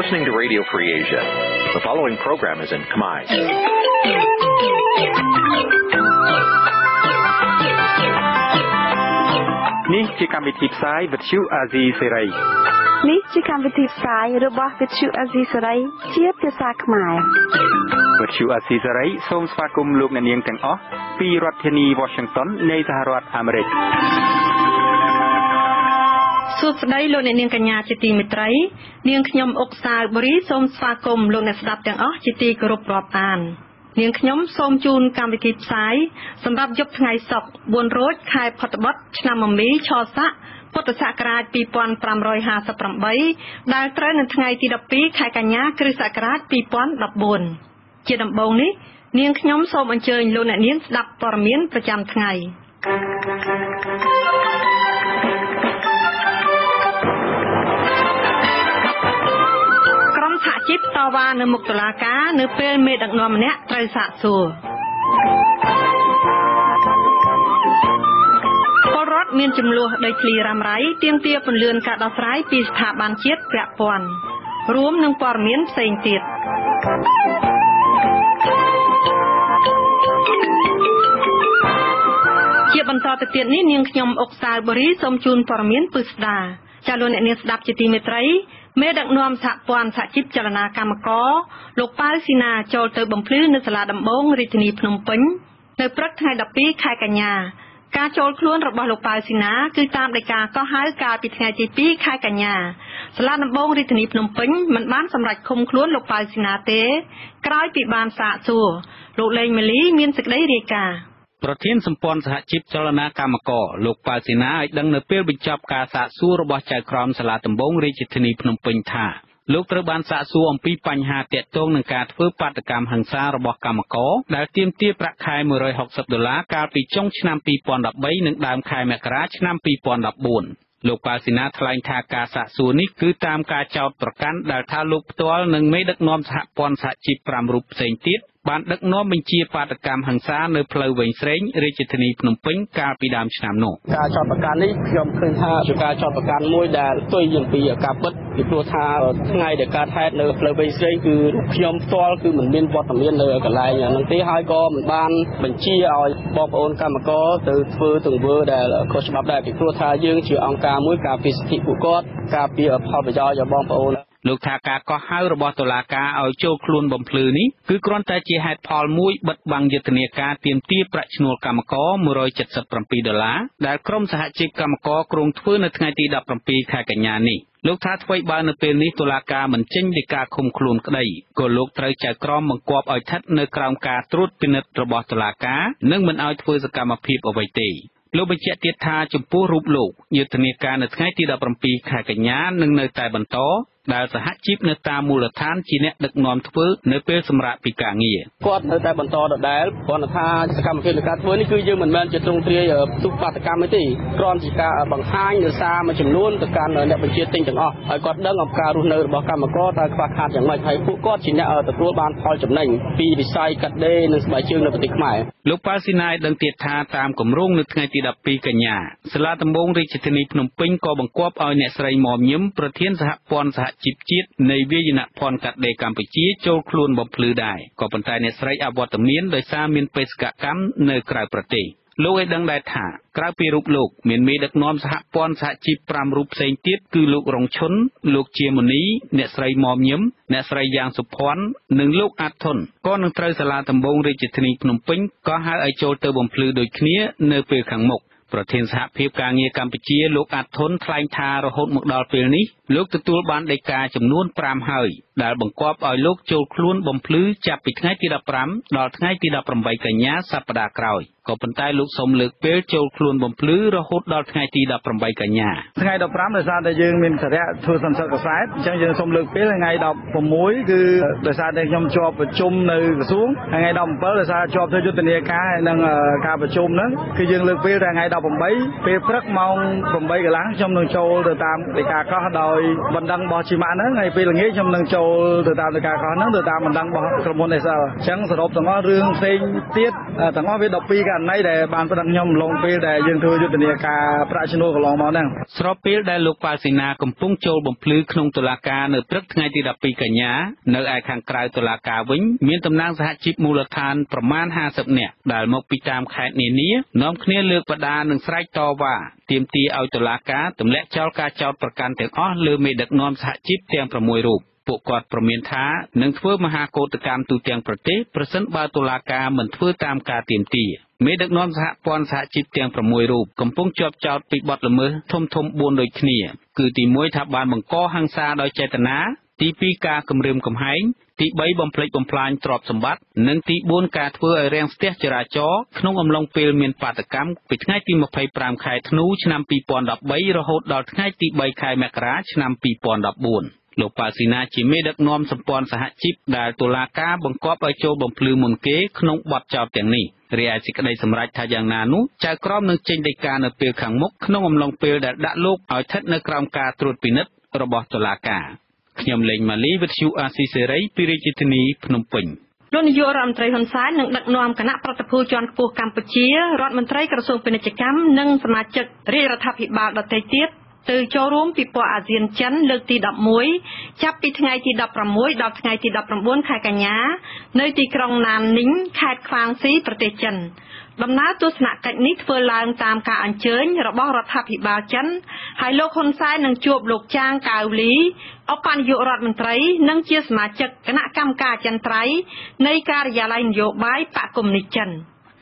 listening to Radio Free Asia. The following program is in Khmer. Nǐ chi càm bi tiệp xáy vệt chiu a zì sê ray. Nǐ chi càm bi tiệp xáyរបស់វិទ្យុអាស៊ីសេរីជាភាសាខ្មែរវិទ្យុអាស៊ីសេរីសូមស្វាគមន៍លោកអ្នកនាងទាំងអស់ពីរដ្ឋធានី Washington នៃសហរដ្ឋអាមេរិកសួស្តីលោកអ្នកនាងកញ្ញាជាទីមេត្រីនាងខ្ញុំអុកសាវបរីសូមស្វាគមន៍លោកអ្នកស្ដាប់ទាំងអស់ជាទីគោរពរាប់អាននាងខ្ញុំសូមជូនកម្មវិធីផ្សាយសម្រាប់យប់ថ្ងៃសុក្រ4រោចខែផុតបុត្រឆ្នាំមមីឆស័កពុទ្ធសករាជ2558ដែលត្រូវនៅថ្ងៃទី12ខែកញ្ញាគ្រិស្តសករាជ2014ជាដំបូងនេះនាងខ្ញុំសូមអញ្ជើញលោកអ្នកនាងស្ដាប់ព័ត៌មានប្រចាំថ្ងៃសហជីពតវ៉ានៅមុខតុលាការនៅពេលមេដឹកនាំម្នាក់ត្រូវសាកសួរពលរដ្ឋមានចំនួនដីធ្លីរ៉ាំរ៉ៃទាមទារពន្លឿនការដោះស្រាយពីស្ថាប័នជាតិពាក់ព័ន្ធរួមនឹងព័ត៌មានផ្សេងទៀតជាបន្តទៅទៀតនេះនាងខ្ញុំអុកសាវបរីសូមជូនព័ត៌មានពិស្ដាចាលោកអ្នកនាងស្ដាប់ជាទីមេត្រីមេដឹកនាំសហព័ន្ធសហជីពចលនាកម្មករលោកប៉ៅស៊ីណាចូលទៅបំភ្លឺនៅសាលាដំបងរាជធានីភ្នំពេញនៅព្រឹកថ្ងៃ12ខែកញ្ញាការចូលខ្លួនរបស់លោកប៉ៅស៊ីណាគឺតាមដីកាកោះហៅកាលពីថ្ងៃទី2ខែកញ្ញាសាលាដំបងរាជធានីភ្នំពេញមិនបានសម្រេចឃុំខ្លួនលោកប៉ៅស៊ីណាទេក្រោយពីបានសាកសួរលោកលេងម៉ាលីមានសេចក្តីរាយការណ៍ប្រធានសម្ព័ន្ធសហជីពចលនាកម្មករលោកប៉ៅស៊ីណាឲ្យដឹងនៅពេលបញ្ចប់ការសាកសួររបស់ចៅក្រមសាលាដំបងរាជធានីភ្នំពេញថាលោកត្រូវបានសាកសួរអំពីបញ្ហាទាក់ទងនឹងការធ្វើបាតកម្មហិង្សារបស់កម្មករដែលទាមទារប្រាក់ខែ$160កាលពីចុងឆ្នាំ2013និងដើមខែមករាឆ្នាំ2014លោកប៉ៅស៊ីណាថ្លែងថាការសាកសួរនេះគឺតាមការចោទប្រកាន់ដែលថាលោកផ្ទាល់និងមេដឹកនាំសហព័ន្ធសហជីព5រូបផ្សេងទៀតបានដឹកនាំបញ្ជាបាតកម្មហិង្សានៅផ្លូវវែងស្រេងរាជធានីភ្នំពេញកាលពីដើមឆ្នាំនោះការចោទប្រកាន់នេះខ្ញុំឃើញថាជាការចោទប្រកាន់មួយដែលផ្ទុយអំពីការពិតពីព្រោះថាថ្ងៃដែលកើតហេតុនៅផ្លូវវែងស្រេងគឺខ្ញុំផ្ទាល់គឺមិនមានវត្តមាននៅកន្លែងហ្នឹងទេហើយក៏មិនបានបញ្ជាឲ្យបងប្អូនកម្មករទៅធ្វើទង្វើដែលខុសច្បាប់ដែរពីព្រោះថាយើងជាអង្គការមួយការពារសិទ្ធិពួកគាត់ការពារផលប្រយោជន៍របស់បងប្អូនលោកថាការកោះហៅរបស់តុលាការឲ្យចូលខ្លួនបំភ្លឺនេះគឺគ្រាន់តែជាហេតុផលមួយបិទបាំងយុទ្ធនាការទាមទារប្រាក់ឈ្នួលកម្មករ$177ដែលក្រុមសហជីពកម្មករគ្រោងធ្វើនៅថ្ងៃទី17ខែកញ្ញានេះលោកថាថ្មីបើនៅពេលនេះតុលាការមិនចេញដីកាឃុំខ្លួនក្តីក៏លោកត្រូវចៅក្រមបង្គាប់ឲ្យស្ថិតនៅក្រោមការត្រួតពិនិត្យរបស់តុលាការនិងមិនឲ្យធ្វើសកម្មភាពអ្វីទេលោកបញ្ជាក់ទៀតថាចំពោះរូបលោកយុទ្ធនាការនៅថ្ងៃទី17ខែកញ្ញានឹងនៅតែបន្តដែលសហជីពនៅតាមមូលដ្ឋានជាអ្នកដឹកនាំធ្វើនៅពេលសម្រាកពីការងារគាត់នៅតែបន្តដដែលគាត់ថាសកម្មភាពនៃការធ្វើនេះគឺយើងមិនមែនជាទ្រង់ទ្រាយទុកបាតកម្មទេគ្រាន់ជាការបង្ហាញនៅសារមួយចំនួនទៅកាន់អ្នកបញ្ជាទិញទាំងអស់ឲ្យគាត់ដឹងអំពីការរស់នៅរបស់កម្មករតើខ្វះខាតយ៉ាងម៉េចហើយពួកគាត់ជាអ្នកទទួលបានផលចំណេញពីវិស័យកាត់ដេរនិងស្បែកជើងនៅប្រទេសខ្មែរលោកប៉ៅស៊ីណាយដឹងទៀតថាតាមគម្រោងនៅថ្ងៃទី12កញ្ញាសាលាដំបងរាជធានីភ្នំពេញក៏បង្គាប់ឲ្យអ្នកស្រីម៉មញឹមប្រធានសហព័ន្ធសហជីពជាតិនៃវាយនភ័ណ្ឌកាត់ដេរកម្ពុជាចូលខ្លួនបំភ្លឺដែរក៏ប៉ុន្តែអ្នកស្រីអវត្តមានដោយសារមានបេសកកម្មនៅក្រៅប្រទេសលោកឲ្យដឹងដែរថាក្រៅពីរូបលោកមានមេដឹកនាំសហព័ន្ធសហជីព5រូបផ្សេងទៀតគឺលោករងឈុនលោកជាមុនីអ្នកស្រីម៉មញឹមអ្នកស្រីយ៉ាងសុភ័ណ្ឌនិងលោកអាត់ធុនក៏នឹងត្រូវសាលាដំបងរាជធានីភ្នំពេញក៏ហៅឲ្យចូលទៅបំភ្លឺដូចគ្នានៅពេលខាងមុខប្រធានសហភាពការងារកម្ពុជាលោកអាត់ធុនថ្លែងថារហូតមកដល់ពេលនេះលោកទទួលបានដីកាចំនួន5ហើយដែលបង្គាប់ឲ្យលោកចូលខ្លួនបំភ្លឺចាប់ពីថ្ងៃទី15ដល់ថ្ងៃទី18កញ្ញាសប្តាហ៍ក្រោយក៏ប៉ុន្តែលោកសូមលើកពេលចូលខ្លួនបំភ្លឺរហូតដល់ថ្ងៃទី18កញ្ញាថ្ងៃ15ដោយសារតែយើងមានសារៈធ្វើសន្និសីទកសែតអញ្ចឹងយើងសូមលើកពេលថ្ងៃ16គឺដោយសារតែខ្ញុំជាប់ប្រជុំនៅក្រសួងថ្ងៃ17ដោយសារជាប់ធ្វើយុទ្ធនាការនិងការប្រជុំហ្នឹងគឺយើងលើកពេលថ្ងៃ18ពេលព្រឹកម៉ោង8កន្លះខ្ញុំនឹងចូលទៅតាមដីកាកោះដោយបណ្ដឹងរបស់ជីម៉ាក់ហ្នឹងហើយពេលល្ងាចខ្ញុំនឹងចូលទៅតាមនៃការកោះហ្នឹងទៅតាមបណ្ដឹងរបស់ក្រុមហ៊ុន Excel អញ្ចឹងសរុបទាំងអស់រឿងផ្សេងទៀតទាំងអស់វា12ករណីដែលបានប្តឹងខ្ញុំឡងពេលដែលយើងធ្វើយុទ្ធនាការប្រាក់ឈ្នួលកន្លងមកហ្នឹងស្របពេលដែលលោកប៉ាល់សេនាកំពុងចូលបំភ្លឺក្នុងតុលាការនៅព្រឹកថ្ងៃទី12កញ្ញានៅឯខាងក្រៅតុលាការវិញមានតំណាងសហជីពមូលដ្ឋានប្រមាណ50នាក់ដែលមកពីតាមខេត្តនានានាំគ្នាលើកបដានិងស្រែកតវ៉ាទាមទារឲ្យតុលាការទម្លាក់ចោលការចោទប្រកាន់ទាំងអស់លើមេដឹកនាំសហជីពទាំង6រូបពួកគាត់ប្រមានថានឹងធ្វើមហាកោតកម្មទូទាំងប្រទេសប្រសិនបើតុលាការមិនធ្វើតាមការទាមទារមេដឹកនាំសហព័ន្ធសហជីពទាំង6រូបកំពុងជាប់ចោទពីបទល្មើសធំ4ដូចគ្នាគឺទី1ថាបានបង្កហិង្សាដោយចេតនាទី2ការគំរាមកំហែងទី3បំផ្លិចបំផ្លាញទ្រព្យសម្បត្តិនិងទី4ការធ្វើឲ្យរាំងស្ទះចរាចរណ៍ក្នុងអំឡុងពេលមានបាតកម្មពីថ្ងៃទី25ខែធ្នូឆ្នាំ2013រហូតដល់ថ្ងៃទី3ខែមករាឆ្នាំ2014លោកប៉ាល់សេនាជាមេដឹកនាំសម្ព័ន្ធសហជីពដែលតុលាការបង្គាប់ឲ្យចូលបំភ្លឺមុនគេក្នុងបទចោទទាំងនេះរាយសេចក្តីសម្រេចថាយ៉ាងណានោះចៅក្រមនឹងចេញដីកានៅពេលខាងមុខក្នុងអំឡុងពេលដែលដាក់លោកឲ្យស្ថិតនៅក្រោមការត្រួតពិនិត្យរបស់តុលាការខ្ញុំលេងម៉ាលីវិទ្យុអាស៊ីសេរីពីរាជធានីភ្នំពេញលោកនាយករដ្ឋមន្ត្រីហ៊ុនសែននឹងដឹកនាំគណៈប្រតិភូជាន់ខ្ពស់កម្ពុជារដ្ឋមន្ត្រីក្រសួងពាណិជ្ជកម្មនិងសមាជិករាជរដ្ឋាភិបាលដទៃទៀតទៅចូលរួមពិព័រណ៍អាស៊ានចិនលើកទី11ចាប់ពីថ្ងៃទី16ដល់ថ្ងៃទី19ខែកញ្ញានៅទីក្រុងណាននីងខេត្តខ្វាងស៊ីប្រទេសចិនដំណើរទស្សនកិច្ចនេះធ្វើឡើងតាមការអញ្ជើញរបស់រដ្ឋាភិបាលចិនហើយលោកហ៊ុនសែននឹងជួបលោកចាងកាវលីឧបនាយករដ្ឋមន្ត្រីនិងជាសមាជិកគណៈកម្មការអចិន្ត្រៃយ៍នៃការិយាល័យនយោបាយបកកុម្មុយនីសចិន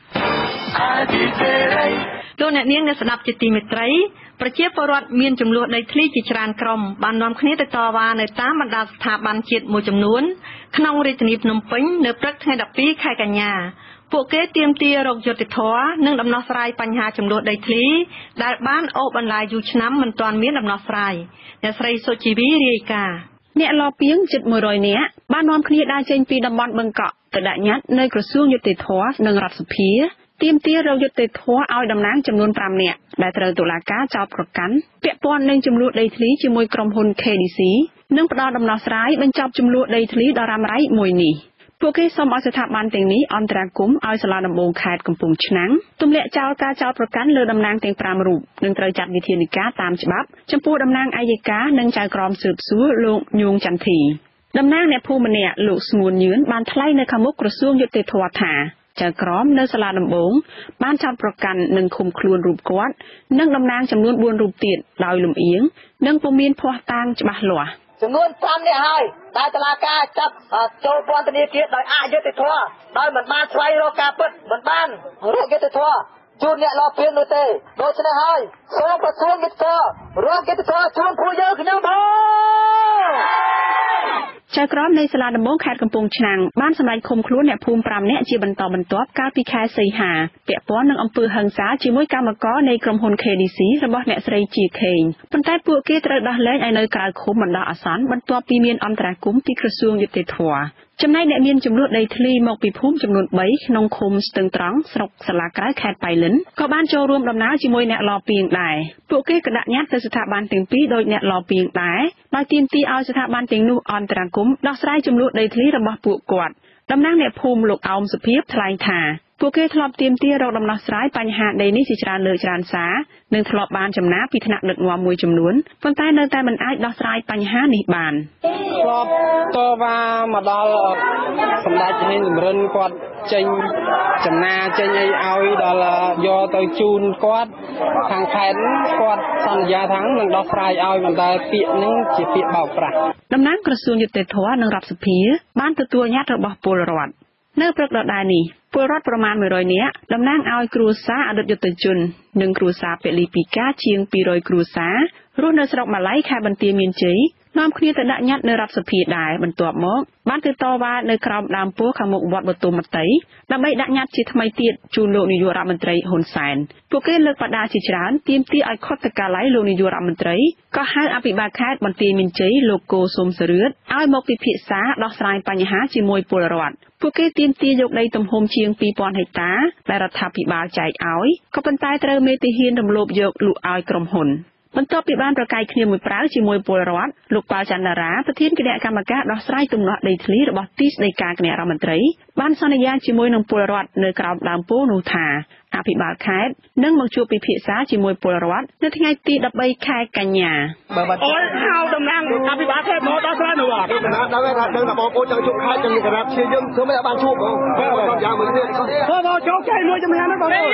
លោកអ្នកនាងអ្នកស្ដាប់ជាទីមេត្រីប្រជាពលរដ្ឋមានចំនួនដីធ្លីជាច្រើនក្រុមបាននាំគ្នាទៅតវ៉ានៅតាមបណ្ដាស្ថាប័នជាតិមួយចំនួនក្នុងរាជធានីភ្នំពេញនៅព្រឹកថ្ងៃ12ខែកញ្ញាពួកគេទាមទាររកយុត្តិធម៌និងដំណោះស្រាយបញ្ហាចំនួនដីធ្លីដែលបានអូសបន្លាយយូរឆ្នាំមិនទាន់មានដំណោះស្រាយអ្នកស្រីសុជីវីរាយការណ៍អ្នកលពាងជិត100នាក់បាននាំគ្នាដើរចេញពីតំបន់បឹងកក់ទៅដាក់ញត្តិនៅក្រសួងយុតិធធម៌និងរដ្ឋសភាទាមទាររកយុត្តិធម៌ឲ្យតំណាងចំនួន5នាក់ដែលត្រូវតុលាការចោទប្រកាន់ពាក់ព័ន្ធនឹងចំនួនដីធ្លីជាមួយក្រុមហ៊ុន KDC និងផ្ដល់ដំណោះស្រាយបញ្ចប់ចំនួនដីធ្លីដ៏រ៉ាំរ៉ៃមួយនេះពួកគេសូមឲ្យស្ថាប័នទាំងនេះអន្តរាគមន៍ឲ្យសាលាដំបងខេត្តកំពង់ឆ្នាំងទម្លាក់ចោលការចោទប្រកាន់លើតំណាងទាំង5រូបនិងត្រូវចាត់វិធានការតាមច្បាប់ចំពោះតំណាងអัยការនិងចៅក្រមស៊ើបសួរលោកញួងចន្ទធីតំណាងអ្នកភូមិម្នាក់លោកស្ងួនញឿនបានថ្លែងនៅខាងមុខក្រសួងយុតិធធម៌ថាចៅក្រមនៅសាលាដំបងបានចោទប្រកាន់និងឃុំខ្លួនរូបគាត់និងតំណាងចំនួន4រូបទៀតដោយលំអៀងនិងពុំមានភស្តុតាងច្បាស់លាស់ចំនួន5នាក់ហើយដែលតុលាការចាប់ចូលពន្ធនាគារដោយអយុត្តិធម៌ដោយមិនបានស្វែងរកការពិតមិនបានរកយុត្តិធម៌ជូនអ្នកលពាននោះទេដូច្នេះហើយសូមក្រសួងយុត្តិធម៌រកយុត្តិធម៌ជូនពួកយើងខ្ញុំផងចៅក្រមនៃសាលាដំបងខេត្តកំពង់ឆ្នាំងបានសម្រេចឃុំខ្លួនអ្នកភូមិ5នាក់ជាបន្តបន្ទាប់កាលពីខែសីហាពាក់ព័ន្ធនឹងអំពើហិង្សាជាមួយកម្មករនៃក្រុមហ៊ុន KDC របស់អ្នកស្រីជាខេងប៉ុន្តែពួកគេត្រូវដោះលែងឲ្យនៅក្រៅឃុំបណ្ដោះអាសន្នបន្ទាប់ពីមានអន្តរាគមន៍ពីក្រសួងយុតិធធម៌ចំណែកអ្នកមានចំនួនដីធ្លីមកពីភូមិចំនួន3ក្នុងឃុំស្ទឹងត្រង់ស្រុកសាឡាក្រៅខេត្តបៃលិនក៏បានចូលរួមដំណើរជាមួយអ្នកលពាងដែរពួកគេក៏ដាក់ញត្តិទៅស្ថាប័នទាំងពីរដោយអ្នកលពាងដែរដោយទាមទារឲ្យស្ថាប័នទាំងនោះអន្តរាគមន៍ដោះស្រាយចំនួនដីធ្លីរបស់ពួកគាត់តំណាងអ្នកភូមិលោកអោមសុភាពថ្លែងថាពួកគេធ្លាប់ទាមទាររកដំណោះស្រាយបញ្ហាដីនេះជាច្រើនលើកច្រើនសារនិងធ្លាប់បានចំណាពីថ្នាក់ដឹកនាំមួយចំនួនប៉ុន្តែនៅតែមិនអាចដោះស្រាយបញ្ហានេះបានធ្លាប់តវ៉ាមកដល់សម្ដេចហេងលំរិនគាត់ចេញចំណាចេញអីឲ្យដល់យកទៅជូនគាត់ខាងខេត្តគាត់សន្យាថានឹងដោះស្រាយឲ្យប៉ុន្តែពាក្យហ្នឹងជាពាក្យបោកប្រាស់តំណាងក្រសួងយុតិធធម៌និងរដ្ឋសភាបានទទួលញត្តិរបស់ពលរដ្ឋនៅព្រឹកដដែលនេះពលរដ្ឋប្រមាណ100នាក់តំណាងឲ្យគ្រួសារអតីតយុទ្ធជននិងគ្រួសារពលីពីកាជាង200គ្រួសាររស់នៅស្រុកម៉ាឡៃខេត្តបន្ទាយមានជ័យនាំគ្នាទៅដាក់ញត្តិនៅរដ្ឋសភាដែរបន្ទាប់មកបានទៅតវ៉ានៅក្រោមដើមពោធិ៍ខាងមុខវត្តបទុមមតីដើម្បីដាក់ញត្តិជាថ្មីទៀតជូនលោកនាយករដ្ឋមន្ត្រីហ៊ុនសែនពួកគេលើកបដាជាច្រើនទាមទារឲ្យខុទ្ទកាល័យលោកនាយករដ្ឋមន្ត្រីក៏ហៅអភិបាលខេត្តបន្ទាយមានជ័យលោកកូសុំសរឿតឲ្យមកពិភាក្សាដោះស្រាយបញ្ហាជាមួយពលរដ្ឋពួកគេទាមទារយកដីទំហំជាង 2000 ហិកតាដែលរដ្ឋាភិបាលចែកឲ្យក៏ប៉ុន្តែត្រូវមេទាហានរំលោភយកលក់ឲ្យក្រុមហ៊ុនបន្ទាប់ពីបានប្រកាសគ្នាមួយប្រាវជាមួយពលរដ្ឋលោកប៉ាល់ចន្ទរាប្រធានគណៈកម្មការដោះស្រាយទំនាស់ដីធ្លីរបស់ទីស្តីការគណៈរដ្ឋមន្ត្រីបានសន្យាជាមួយនឹងពលរដ្ឋនៅក្រោមដើមពោធិ៍នោះថាអភិបាលខេត្តនឹងមកជួបពិភាក្សាជាមួយពលរដ្ឋនៅថ្ងៃទី13ខែកញ្ញាអូយហៅតំណាងអភិបាលខេត្តមកដោះស្រាយនៅបាទដល់ថាដឹងថាបងប្អូនចង់ជួបខេត្តចឹងគណៈព្យាយាមធ្វើមិនបានជួបបងយ៉ាងមួយទៀតចូលចែកមួយចំណានហ្នឹងបងប្អូន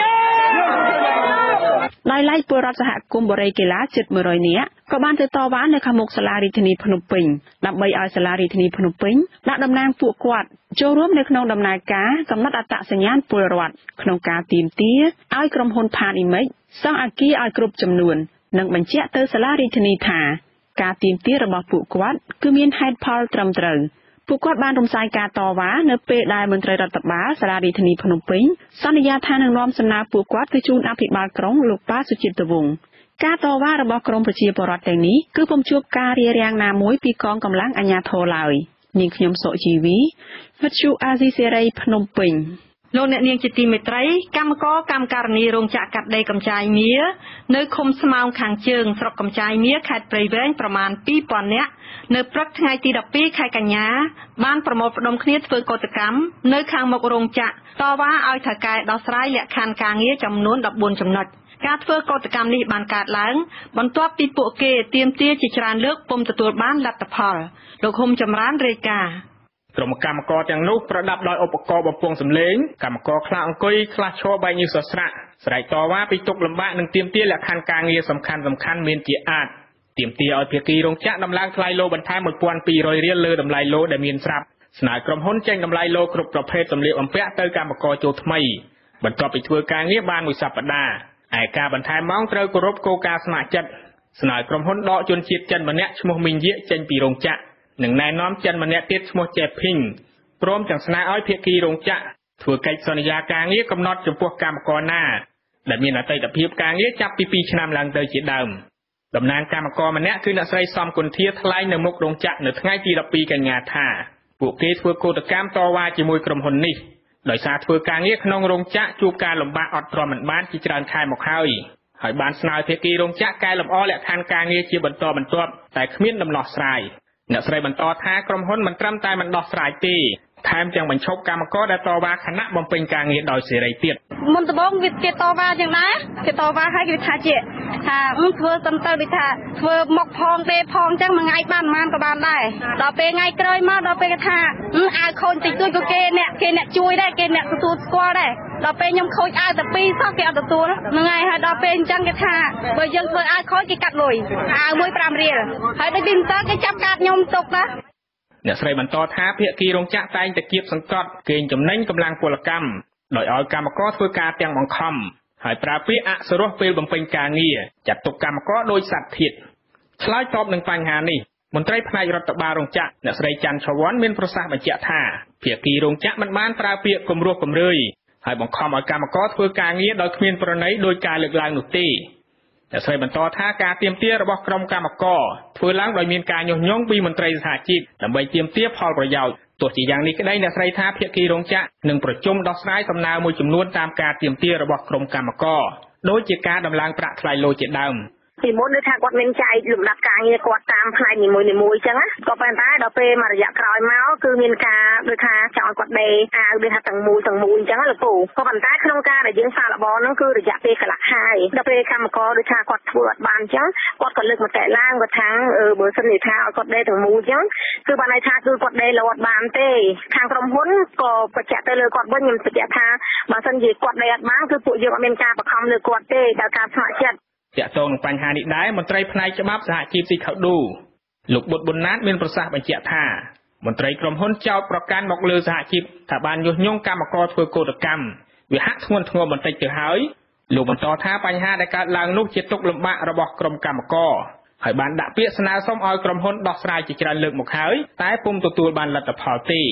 ដោយឡែកពលរដ្ឋសហគមន៍បរិយាកីឡាជិត100នាក់ក៏បានទៅតវ៉ានៅខាងមុខសាលារាជធានីភ្នំពេញដើម្បីឲ្យសាលារាជធានីភ្នំពេញដាក់តំណាងពួកគាត់ចូលរួមនៅក្នុងដំណើរការកំណត់អត្តសញ្ញាណពលរដ្ឋក្នុងការទាមទារឲ្យក្រុមហ៊ុនផានអ៊ីមិចសង់អគារឲ្យគ្រប់ចំនួននិងបញ្ជាក់ទៅសាលារាជធានីថាការទាមទាររបស់ពួកគាត់គឺមានហេតុផលត្រឹមត្រូវពួកគាត់បានរំសាយការតវ៉ានៅពេលដែលមន្ត្រីរដ្ឋបាលសាលារាជធានីភ្នំពេញសន្យាថានឹងនាំសំណើពួកគាត់ទៅជូនអភិបាលក្រុងលោកប៉ាសុជាតិវង្សការតវ៉ារបស់ក្រមប្រជាពលរដ្ឋទាំងនេះគឺពុំជួបការរារាំងណាមួយពីកងកម្លាំងអាជ្ញាធរឡើយនាងខ្ញុំសុជីវីវិទ្យុអាស៊ីសេរីភ្នំពេញលោកអ្នកនាងជាទីមេត្រីកម្មការនីរោងចក្រកាត់ដេរកំចាយមៀនៅឃុំស្មោងខាងជើងស្រុកកំចាយមៀខេត្តព្រៃវែងប្រមាណ 2000 នាក់នៅព្រឹកថ្ងៃទី12ខែកញ្ញាបានប្រមូលផ្ដុំគ្នាធ្វើកោតកម្មនៅខាងមុខរោងចក្រតវ៉ាឲ្យថៅកែដោះស្រាយលក្ខខណ្ឌការងារចំនួន14ចំណុចការធ្វើកោតកម្មនេះបានកើតឡើងបន្ទាប់ពីពួកគេទាមទារជាច្រើនលើកពុំទទួលបានលទ្ធផលលោកហ៊ុំចម្រើនរាយការណ៍ក្រុមកម្មករទាំងនោះប្រដាប់ដោយឧបករណ៍បំពង់សម្លេងកម្មករខ្លះអង្គុយខ្លះឈរបែកញើសស្រៈស្រែកតវ៉ាពីទុកលំបាកនិងទាមទារលក្ខខណ្ឌការងារសំខាន់ៗមានជាអាចទាមទារឲ្យភាគីរោងចក្រដំឡើងថ្លៃឡូបន្ថែម 1,200 រៀលលើតម្លៃឡូដែលមានស្រាប់ស្នើក្រុមហ៊ុនចេញតម្លៃឡូគ្រប់ប្រភេទសម្លៀកបំពាក់ទៅកម្មករចូលថ្មីបន្ទាប់ពីធ្វើការងារបានមួយសប្តាហ៍ឯការបន្ថែមម៉ោងត្រូវគោរពគោលការណ៍ស្ម័គ្រចិត្តស្នើក្រុមហ៊ុនដកជនជាតិចិនម្នាក់ឈ្មោះមីងយាកចេញពីរោងចក្រនិងណែនាំចិនម្នាក់ទៀតឈ្មោះចេភីងព្រមទាំងស្នើឲ្យភាគីរោងចក្រធ្វើកិច្ចសន្យាការងារកំណត់ចំពោះកម្មករណាដែលមានអតីតភាពការងារចាប់ពី2ឆ្នាំឡើងទៅជាដើមតំណាងកម្មករម្នាក់គឺអ្នកស្រីសំគុន្ធាថ្លែងនៅមុខរោងចក្រនៅថ្ងៃទី12កញ្ញាថាពួកគេធ្វើកោតកម្មតវ៉ាជាមួយក្រុមហ៊ុននេះដោយសារធ្វើការងារក្នុងរោងចក្រជួបការលំបាកអត់ទ្រាំមិនបានជាច្រើនខែមកហើយបានស្នើភាគីរោងចក្រកែលម្អលក្ខខណ្ឌការងារជាបន្តបន្ទាប់តែគ្មានដំណោះស្រាយអ្នកស្រីបន្តថាក្រុមហ៊ុនមិនត្រឹមតែមិនដោះស្រាយទេថែមទាំងបញ្ឈប់កម្មករដែលតវ៉ាខណៈបំពេញការងារដោយសេរីទៀតមុនដំបូងវាគេតវ៉ាយ៉ាងណាគេតវ៉ាឲ្យគេថាធ្វើសំទៅដូចថាធ្វើមកផងទេផងចឹងមួយថ្ងៃបានប៉ុន្មានក៏បានដែរដល់ពេលថ្ងៃក្រោយមកដល់ពេលគេថាអាវខូចតិចតួចក៏គេអ្នកជួយដែរគេអ្នកទទួលស្គាល់ដែរដល់ពេលខ្ញុំខូចអាវតែ2សោះគេអត់ទទួលហ្នឹងហើយដល់ពេលអញ្ចឹងគេថាបើយើងធ្វើអាវខូចគេកាត់លុយអាវមួយ5រៀលហើយដូចពីតើគេចាប់កាត់ខ្ញុំទុកណាអ្នកស្រីបន្តថាភាគីរោងចក្រតែងតែគៀបសង្កត់កេងចំណេញកម្លាំងពលកម្មដោយឲ្យកម្មករធ្វើការទាំងបង្ខំហើយប្រើពាក្យអសុរោះពេលបំពេញការងារចាត់ទុកកម្មករដោយសត្វធាតុឆ្លើយតបនឹងបញ្ហានេះមន្ត្រីផ្នែករដ្ឋបាលរោងចក្រអ្នកស្រីច័ន្ទឆវ័នមានប្រសាសន៍បញ្ជាក់ថាភាគីរោងចក្រមិនបានប្រើពាក្យគំរោះគំរើយហើយបង្ខំឲ្យកម្មករធ្វើការងារដោយគ្មានប្រណីដោយការលើកឡើងនោះទេអ្នកស្រីបន្តថាការទាមទាររបស់ក្រុមកម្មករធ្វើឡើងដោយមានការញុះញង់ពីមន្ត្រីសហជីពដើម្បីទាមទារផលប្រយោជន៍ទោះជាយ៉ាងនេះក្តីអ្នកស្រីថាភាគីរោងចក្រនឹងប្រជុំដោះស្រាយសំណើមួយចំនួនតាមការទាមទាររបស់ក្រុមកម្មករដូចជាការដំឡើងប្រាក់ថ្លៃឡូជាដើមពីមុនគឺថាគាត់មានចែកលំដាប់ការងារគាត់តាមផ្នែកនីមួយៗអញ្ចឹងណាក៏ប៉ុន្តែដល់ពេលមួយរយៈក្រោយមកគឺមានការដូចថាចង់ឲ្យគាត់ដេរអាវដូចថាទាំងមូលអញ្ចឹងលោកពូក៏ប៉ុន្តែក្នុងការដែលយើងសាកល្បងហ្នឹងគឺរយៈពេលកន្លះខែដល់ពេលកម្មករដូចថាគាត់ធ្វើអត់បានអញ្ចឹងគាត់ក៏លើកមតិឡើងគាត់ថាបើសិនជាថាឲ្យគាត់ដេរទាំងមូលអញ្ចឹងគឺបានន័យថាគឺគាត់ដេរលោអត់បានទេខាងក្រុមហ៊ុនក៏បញ្ជាក់ទៅលើគាត់វិញខ្ញុំបញ្ជាក់ថាបើសិនជាគាត់ដេរអត់បានគឺពួកយើងអត់មានការបង្ខំលើគាត់ទេដោយការស្ម័គ្រចិត្តតាក់ទងនឹងបញ្ហានេះដែរមន្ត្រីផ្នែកច្បាប់សហជីពស៊ីខៅឌូលោកបុតប៊ុនណាតមានប្រសាសន៍បញ្ជាក់ថាមន្ត្រីក្រុមហ៊ុនចោទប្រកាន់មកលើសហជីពថាបានញុះញង់កម្មករធ្វើកោតកម្មវាហាក់ធ្ងន់ធ្ងរបន្តិចទៅហើយលោកបន្តថាបញ្ហាដែលកើតឡើងនោះជាទុក្ខលំបាករបស់ក្រុមកម្មករហើយបានដាក់ពាក្យស្នើសុំឲ្យក្រុមហ៊ុនដោះស្រាយជាច្រើនលើកមកហើយតែពុំទទួលបានលទ្ធផលទេ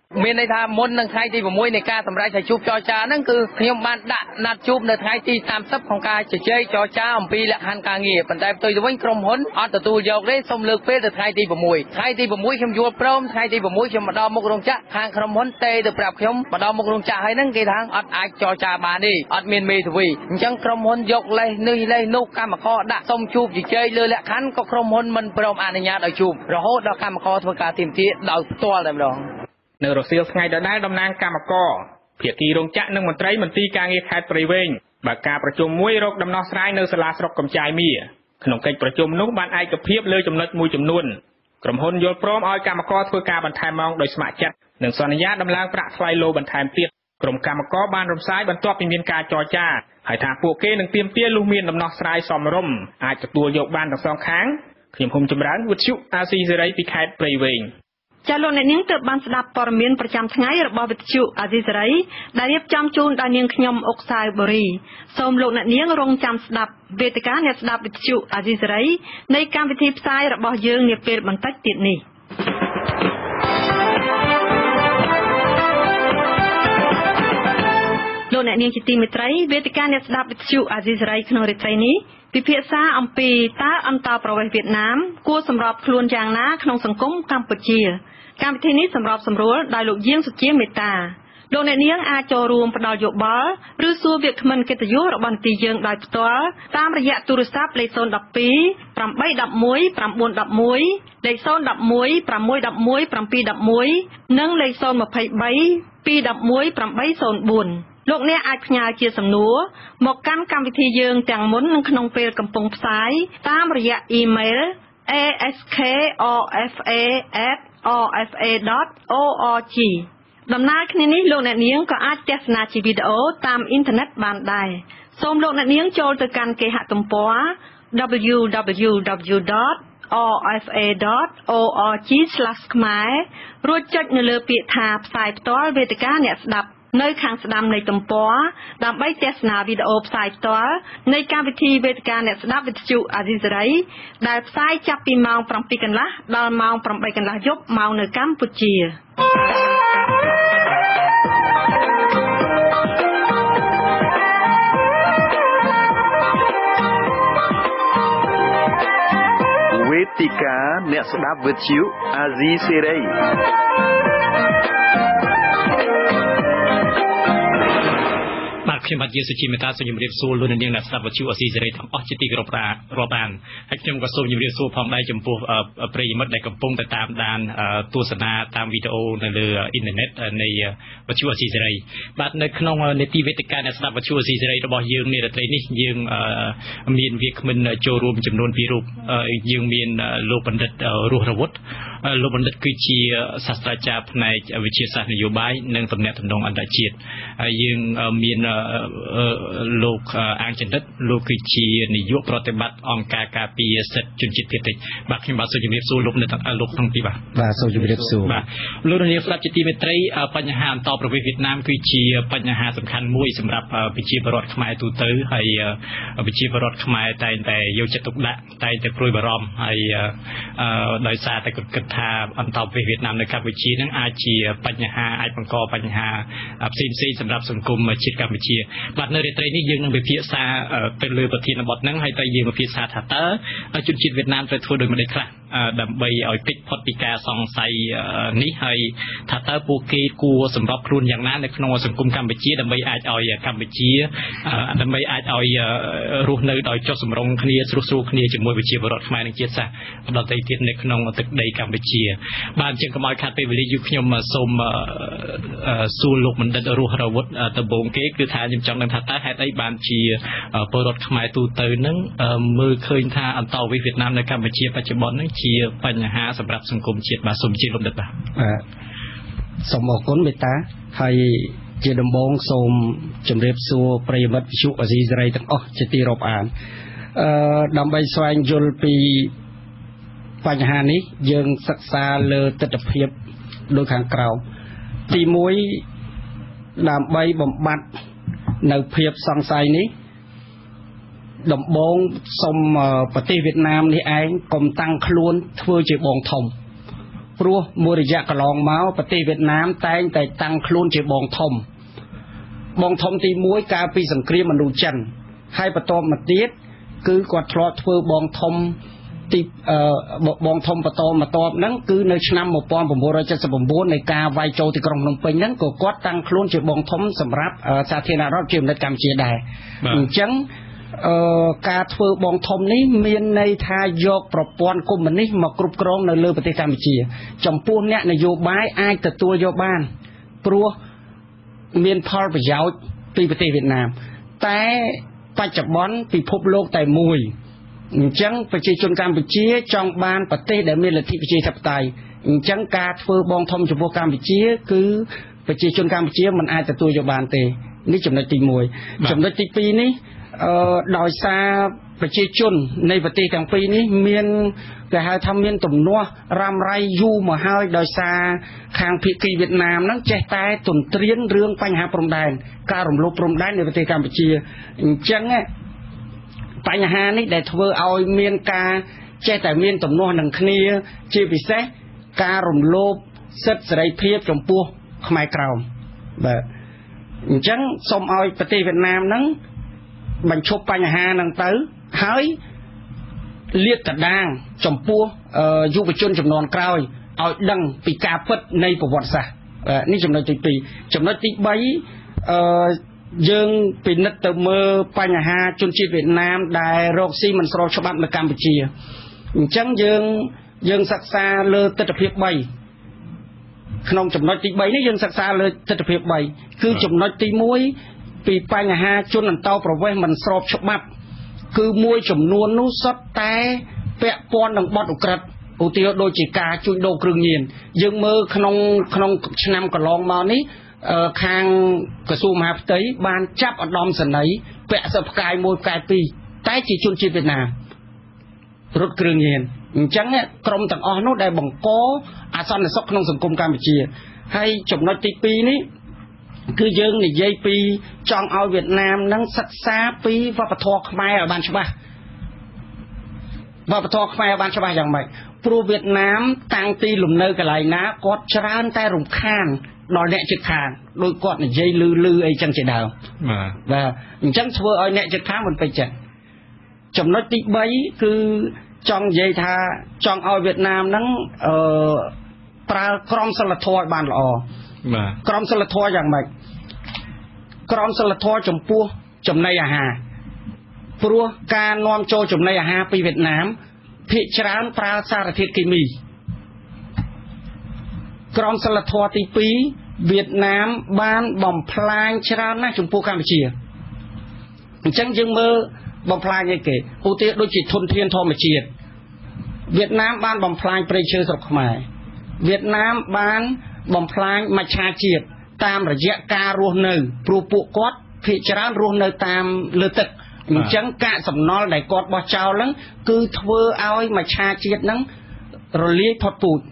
មានន័យថាមុននឹងថ្ងៃទី6នៃការសម្រេចឲ្យជួបចរចាហ្នឹងគឺខ្ញុំបានដាក់ណាត់ជួបនៅថ្ងៃទី30ក្នុងការជជែកចរចាអំពីលក្ខខណ្ឌការងារប៉ុន្តែផ្ទុយទៅវិញក្រុមហ៊ុនអត់ទទួលយកទេសូមលើកពេលទៅថ្ងៃទី6ថ្ងៃទី6ខ្ញុំយល់ព្រមថ្ងៃទី6ខ្ញុំមកដល់មុខរោងចក្រខាងក្រុមហ៊ុនទេទៅប្រាប់ខ្ញុំមកដល់មុខរោងចក្រហើយហ្នឹងគេថាអត់អាចចរចាបានទេអត់មានមេធាវីអញ្ចឹងក្រុមហ៊ុនយកលេសនេះលេសនោះកម្មករដាក់សូមជួបជជែកលើលក្ខខណ្ឌក៏ក្រុមហ៊ុនមិនព្រមអនុញ្ញាតឲ្យជួបរហូតដល់កម្មករធ្វើការទាមទារដោយផ្ទាល់តែម្ដងនៅរសៀលថ្ងៃដដែលតំណាងកម្មករភាគីរោងចក្រនិងមន្ត្រីមន្ទីរការងារខេត្តព្រៃវែងបើការប្រជុំមួយរកដំណោះស្រាយនៅសាលាស្រុកកំចាយមាក្នុងកិច្ចប្រជុំនោះបានឯកភាពលើចំណុចមួយចំនួនក្រុមហ៊ុនយល់ព្រមឲ្យកម្មករធ្វើការបន្ថែមម៉ោងដោយស្ម័គ្រចិត្តនិងសន្យាដំឡើងប្រាក់ថ្លៃឡូបន្ថែមទៀតក្រុមកម្មករបានរំសាយបន្ទាប់ពីមានការចរចាហើយថាពួកគេនឹងទាមទារលុះមានដំណោះស្រាយសមរម្យអាចទទួលយកបានទាំងសងខាងខ្ញុំហ៊ុំចម្រើនវិទ្យុអាស៊ីសេរីពីខេត្តព្រៃវែងចាលោកអ្នកនាងទើបបានស្ដាប់ព័ត៌មានប្រចាំថ្ងៃរបស់វិទ្យុអាស៊ីសេរីដែលរៀបចំជូនដល់នាងខ្ញុំអុកសាយបូរីសូមលោកអ្នកនាងរងចាំស្ដាប់វេទិកាអ្នកស្ដាប់វិទ្យុអាស៊ីសេរីនៃកម្មវិធីផ្សាយរបស់យើងនាពេលបន្តិចទៀតនេះលោកអ្នកនាងជាទីមេត្រីវេទិកាអ្នកស្ដាប់វិទ្យុអាស៊ីសេរីក្នុងរាត្រីនេះពិភាក្សាអំពីតើអន្តរប្រវេសន៍វៀតណាមគួរសម្របខ្លួនយ៉ាងណាក្នុងសង្គមកម្ពុជាកម្មវិធីនេះសម្របសម្រួលដោយលោកយាងសុជាមេតាលោកអ្នកនាងអាចចូលរួមផ្ដល់យោបល់ឬសួរវាគ្មិនកិត្តិយសរបស់នីតិយើងដោយផ្ទាល់តាមរយៈទូរស័ព្ទលេខ012 811 911លេខ011 611 711និងលេខ023 211 804លោកអ្នកអាចផ្ញើជាសំណួរមកកាន់កម្មវិធីយើងទាំងមុននិងក្នុងពេលកំពុងផ្សាយតាមរយៈអ៊ីមែល askrfa@rfa.org ដំណើរគ្នានេះលោកអ្នកនាងក៏អាចទស្សនាជាវីដេអូតាមអ៊ីនធឺណិតបានដែរសូមលោកអ្នកនាងចូលទៅកាន់គេហទំព័រ www.rfa.org/ ខ្មែររួចចុចនៅលើពាក្យថាផ្សាយផ្ទាល់វេទិកាអ្នកស្ដាប់នៅខាងស្ដាំនៃទំព័រដើម្បីទស្សនាវីដេអូផ្សាយផ្ទាល់នៃកម្មវិធីវេទិកាអ្នកស្ដាប់វិទ្យុអាស៊ីសេរីដែលផ្សាយចាប់ពីម៉ោង 7 កន្លះដល់ម៉ោង 8 កន្លះយប់ម៉ោងនៅកម្ពុជាវេទិកាអ្នកស្ដាប់វិទ្យុអាស៊ីសេរីខ្ញុំបាទយាសុជីមេតាសូមជម្រាបសួរលោកអ្នកនាងអ្នកស្ដាប់វិទ្យុអាស៊ីសេរីទាំងអស់ជាទីគោរពរាប់អានហើយខ្ញុំក៏សូមជម្រាបសួរផងដែរចំពោះប្រិយមិត្តដែលកំពុងតែតាមដានទស្សនាតាមវីដេអូនៅលើអ៊ីនធឺណិតនៃវិទ្យុអាស៊ីសេរីបាទនៅក្នុងនីតិវេទិកាអ្នកស្ដាប់វិទ្យុអាស៊ីសេរីរបស់យើងនារាត្រីនេះយើងមានវាគ្មិនចូលរួមចំនួន2រូបយើងមានលោកបណ្ឌិតរស់រវុធលោកបណ្ឌិតគឺជាសាស្ត្រាចារ្យផ្នែកវិទ្យាសាស្ត្រនយោបាយនិងទំនាក់ទំនងអន្តរជាតិហើយយើងមានលោកអាងចន្ទិតលោកគឺជានាយកប្រតិបត្តិអង្គការការពារសិទ្ធិជនជាតិភាគតិចបាទខ្ញុំបាទសូមជម្រាបសួរលោកទាំងពីរបាទសូមជម្រាបសួរបាទលោកនាងស្ដាប់ជាទីមេត្រីបញ្ហាអន្តរប្រវេសន៍វៀតណាមគឺជាបញ្ហាសំខាន់មួយសម្រាប់ប្រជាពលរដ្ឋខ្មែរទូទៅហើយប្រជាពលរដ្ឋខ្មែរតែងតែយកចិត្តទុកដាក់តែងតែព្រួយបារម្ភហើយដោយសារតែគិតថាអន្តរប្រវេសន៍វៀតណាមនៅកម្ពុជានឹងអាចជាបញ្ហាអាចបង្កបញ្ហាផ្សេងៗសម្រាប់សង្គមជាតិកម្ពុជាបាទនៅរាត្រីនេះយើងនឹងពិភាក្សាទៅលើប្រធានបទហ្នឹងហើយតែយើងពិភាក្សាថាតើជនជាតិវៀតណាមត្រូវធ្វើដូចម្តេចខ្លះដើម្បីឲ្យគេចផុតពីការសង្ស័យនេះហើយថាតើពួកគេគួរសម្របខ្លួនយ៉ាងណានៅក្នុងសង្គមកម្ពុជាដើម្បីអាចឲ្យកម្ពុជាដើម្បីអាចឲ្យរស់នៅដោយចុះសម្រុងគ្នាស្រួលស្រួលគ្នាជាមួយប្រជាពលរដ្ឋខ្មែរនិងជាតិសាសន៍ដទៃទៀតនៅក្នុងទឹកដីកម្ពុជាបាទអញ្ចឹងកុំឲ្យខាតពេលវេលាយូរខ្ញុំសូមសួរលោកបណ្ឌិតរស់រវុធដំបូងគេគឺថាខ្ញុំចង់ដឹងថាតើហេតុអីបានជាពលរដ្ឋខ្មែរទូទៅនឹងមើលឃើញថាអន្តរប្រវេសន៍វៀតណាមនៅកម្ពុជាបច្ចុប្បន្ននឹងជាបញ្ហាសម្រាប់សង្គមជាតិបាទសូមជម្រាបលោកបណ្ឌិតបាទសូមអរគុណមេត្តាហើយជាដំបូងសូមជម្រាបសួរប្រិយមិត្តវិទ្យុអាស៊ីសេរីទាំងអស់ជាទីរាប់អានដើម្បីស្វែងយល់ពីបញ្ហានេះយើងសិក្សាលើទិដ្ឋភាពដូចខាងក្រោមទី1ដើម្បីបំបត្តិនៅភាពសង្ស័យនេះដំបូងសូមប្រទេសវៀតណាមនេះឯងកុំតាំងខ្លួនធ្វើជាបងធំព្រោះមួយរយៈកន្លងមកប្រទេសវៀតណាមតែងតែតាំងខ្លួនជាបងធំទី1កាលពីសង្គ្រាមឥណ្ឌូចិនហើយបន្ទាប់មកទៀតគឺគាត់ធ្លាប់ធ្វើបងធំទីបងធំបន្តមកតបហ្នឹងគឺនៅឆ្នាំ1979នៃការវាយចូលទីក្រុងភ្នំពេញហ្នឹងក៏គាត់តាំងខ្លួនជាបងធំសម្រាប់សាធារណរដ្ឋជាមនិតកម្ពុជាដែរអញ្ចឹងការធ្វើបងធំនេះមានន័យថាយកប្រព័ន្ធកុម្មុយនីសមកគ្រប់គ្រងនៅលើប្រទេសកម្ពុជាចំពោះអ្នកនយោបាយអាចទទួលយកបានព្រោះមានផលប្រយោជន៍ពីប្រទេសវៀតណាមតែបច្ចុប្បន្នពិភពលោកតែមួយអញ្ចឹងប្រជាជនកម្ពុជាចង់បានប្រទេសដែលមានលទ្ធិប្រជាធិបតេយ្យអញ្ចឹងការធ្វើបងធំចំពោះកម្ពុជាគឺប្រជាជនកម្ពុជាមិនអាចទទួលយកបានទេនេះចំណុចទី1ចំណុចទី2នេះដោយសារប្រជាជននៃប្រទេសទាំងពីរនេះមានគេហៅថាមានទំនាស់រ៉ាំរ៉ៃយូរមកហើយដោយសារខាងភាគីវៀតណាមហ្នឹងចេះតែទន្ទ្រានរឿងបញ្ហាព្រំដែនការរំលោភព្រំដែននៃប្រទេសកម្ពុជាអញ្ចឹងបញ្ហានេះដែលធ្វើឲ្យមានការចេះតែមានទំនាស់នឹងគ្នាជាពិសេសការរំលោភសិទ្ធិសេរីភាពចំពោះខ្មែរក្រោមបាទអញ្ចឹងសូមឲ្យប្រទេសវៀតណាមហ្នឹងបញ្ឈប់បញ្ហាហ្នឹងទៅហើយលាតត្រដាងចំពោះយុវជនចំនួនក្រោយឲ្យដឹងពីការពិតនៃប្រវត្តិសាស្ត្រនេះចំណុចទី2ចំណុចទី3យើងពិនិត្យទៅមើលបញ្ហាជនជាតិវៀតណាមដែលរកស៊ីមិនស្របច្បាប់នៅកម្ពុជាអញ្ចឹងយើងសិក្សាលើទិដ្ឋភាព3ក្នុងចំណុចទី3នេះយើងសិក្សាលើទិដ្ឋភាព3គឺចំណុចទី1ពីបញ្ហាជនអន្តោប្រវេសន៍មិនស្របច្បាប់គឺមួយចំនួននោះសុទ្ធតែពាក់ព័ន្ធនឹងបទឧក្រិដ្ឋឧទាហរណ៍ដូចជាការជួញដូរគ្រឿងញៀនយើងមើលក្នុងឆ្នាំកន្លងមកនេះខាងក្រសួងមហាផ្ទៃបានចាប់ឧត្តមសេនីយ៍ពាក់សផ្កាយ1ផ្កាយ2តែជាជនជាតិវៀតណាមរត់គ្រឿងញៀនអញ្ចឹងក្រុមទាំងអស់នោះដែលបង្កអសន្តិសុខក្នុងសង្គមកម្ពុជាហើយចំណុចទី2នេះគឺយើងនិយាយពីចង់ឲ្យវៀតណាមនឹងសិក្សាពីវប្បធម៌ខ្មែរឲ្យបានច្បាស់វប្បធម៌ខ្មែរឲ្យបានច្បាស់យ៉ាងម៉េចព្រោះវៀតណាមតាំងទីលំនៅកន្លែងណាគាត់ច្រើនតែរំខានដល់អ្នកជិតខាងដោយគាត់និយាយលឺអីចឹងជាដើមបាទអញ្ចឹងធ្វើឲ្យអ្នកជិតខាងមិនពេញចិត្តចំណុចទី3គឺចង់និយាយថាចង់ឲ្យវៀតណាមហ្នឹងប្រើក្រមសីលធម៌ឲ្យបានល្អបាទក្រមសីលធម៌យ៉ាងម៉េចក្រមសីលធម៌ចំពោះចំណីអាហារព្រោះការនាំចូលចំណីអាហារពីវៀតណាមភាគច្រើនប្រើសារធាតុគីមីក្រមសីលធម៌ទី2វៀតណាមបានបំផ្លាញច្រើនណាស់ចំពោះកម្ពុជាអញ្ចឹងយើងមើលបំផ្លាញអីគេឧទាហរណ៍ដូចជាធនធានធម្មជាតិវៀតណាមបានបំផ្លាញព្រៃឈើស្រុកខ្មែរវៀតណាមបានបំផ្លាញមច្ឆាជាតិតាមរយៈការរស់នៅព្រោះពួកគាត់ភាគច្រើនរស់នៅតាមលើទឹកអញ្ចឹងកាកសំណល់ដែលគាត់បោះចោលហ្នឹងគឺធ្វើឲ្យមច្ឆាជាតិហ្នឹងរលាយផុតពូជ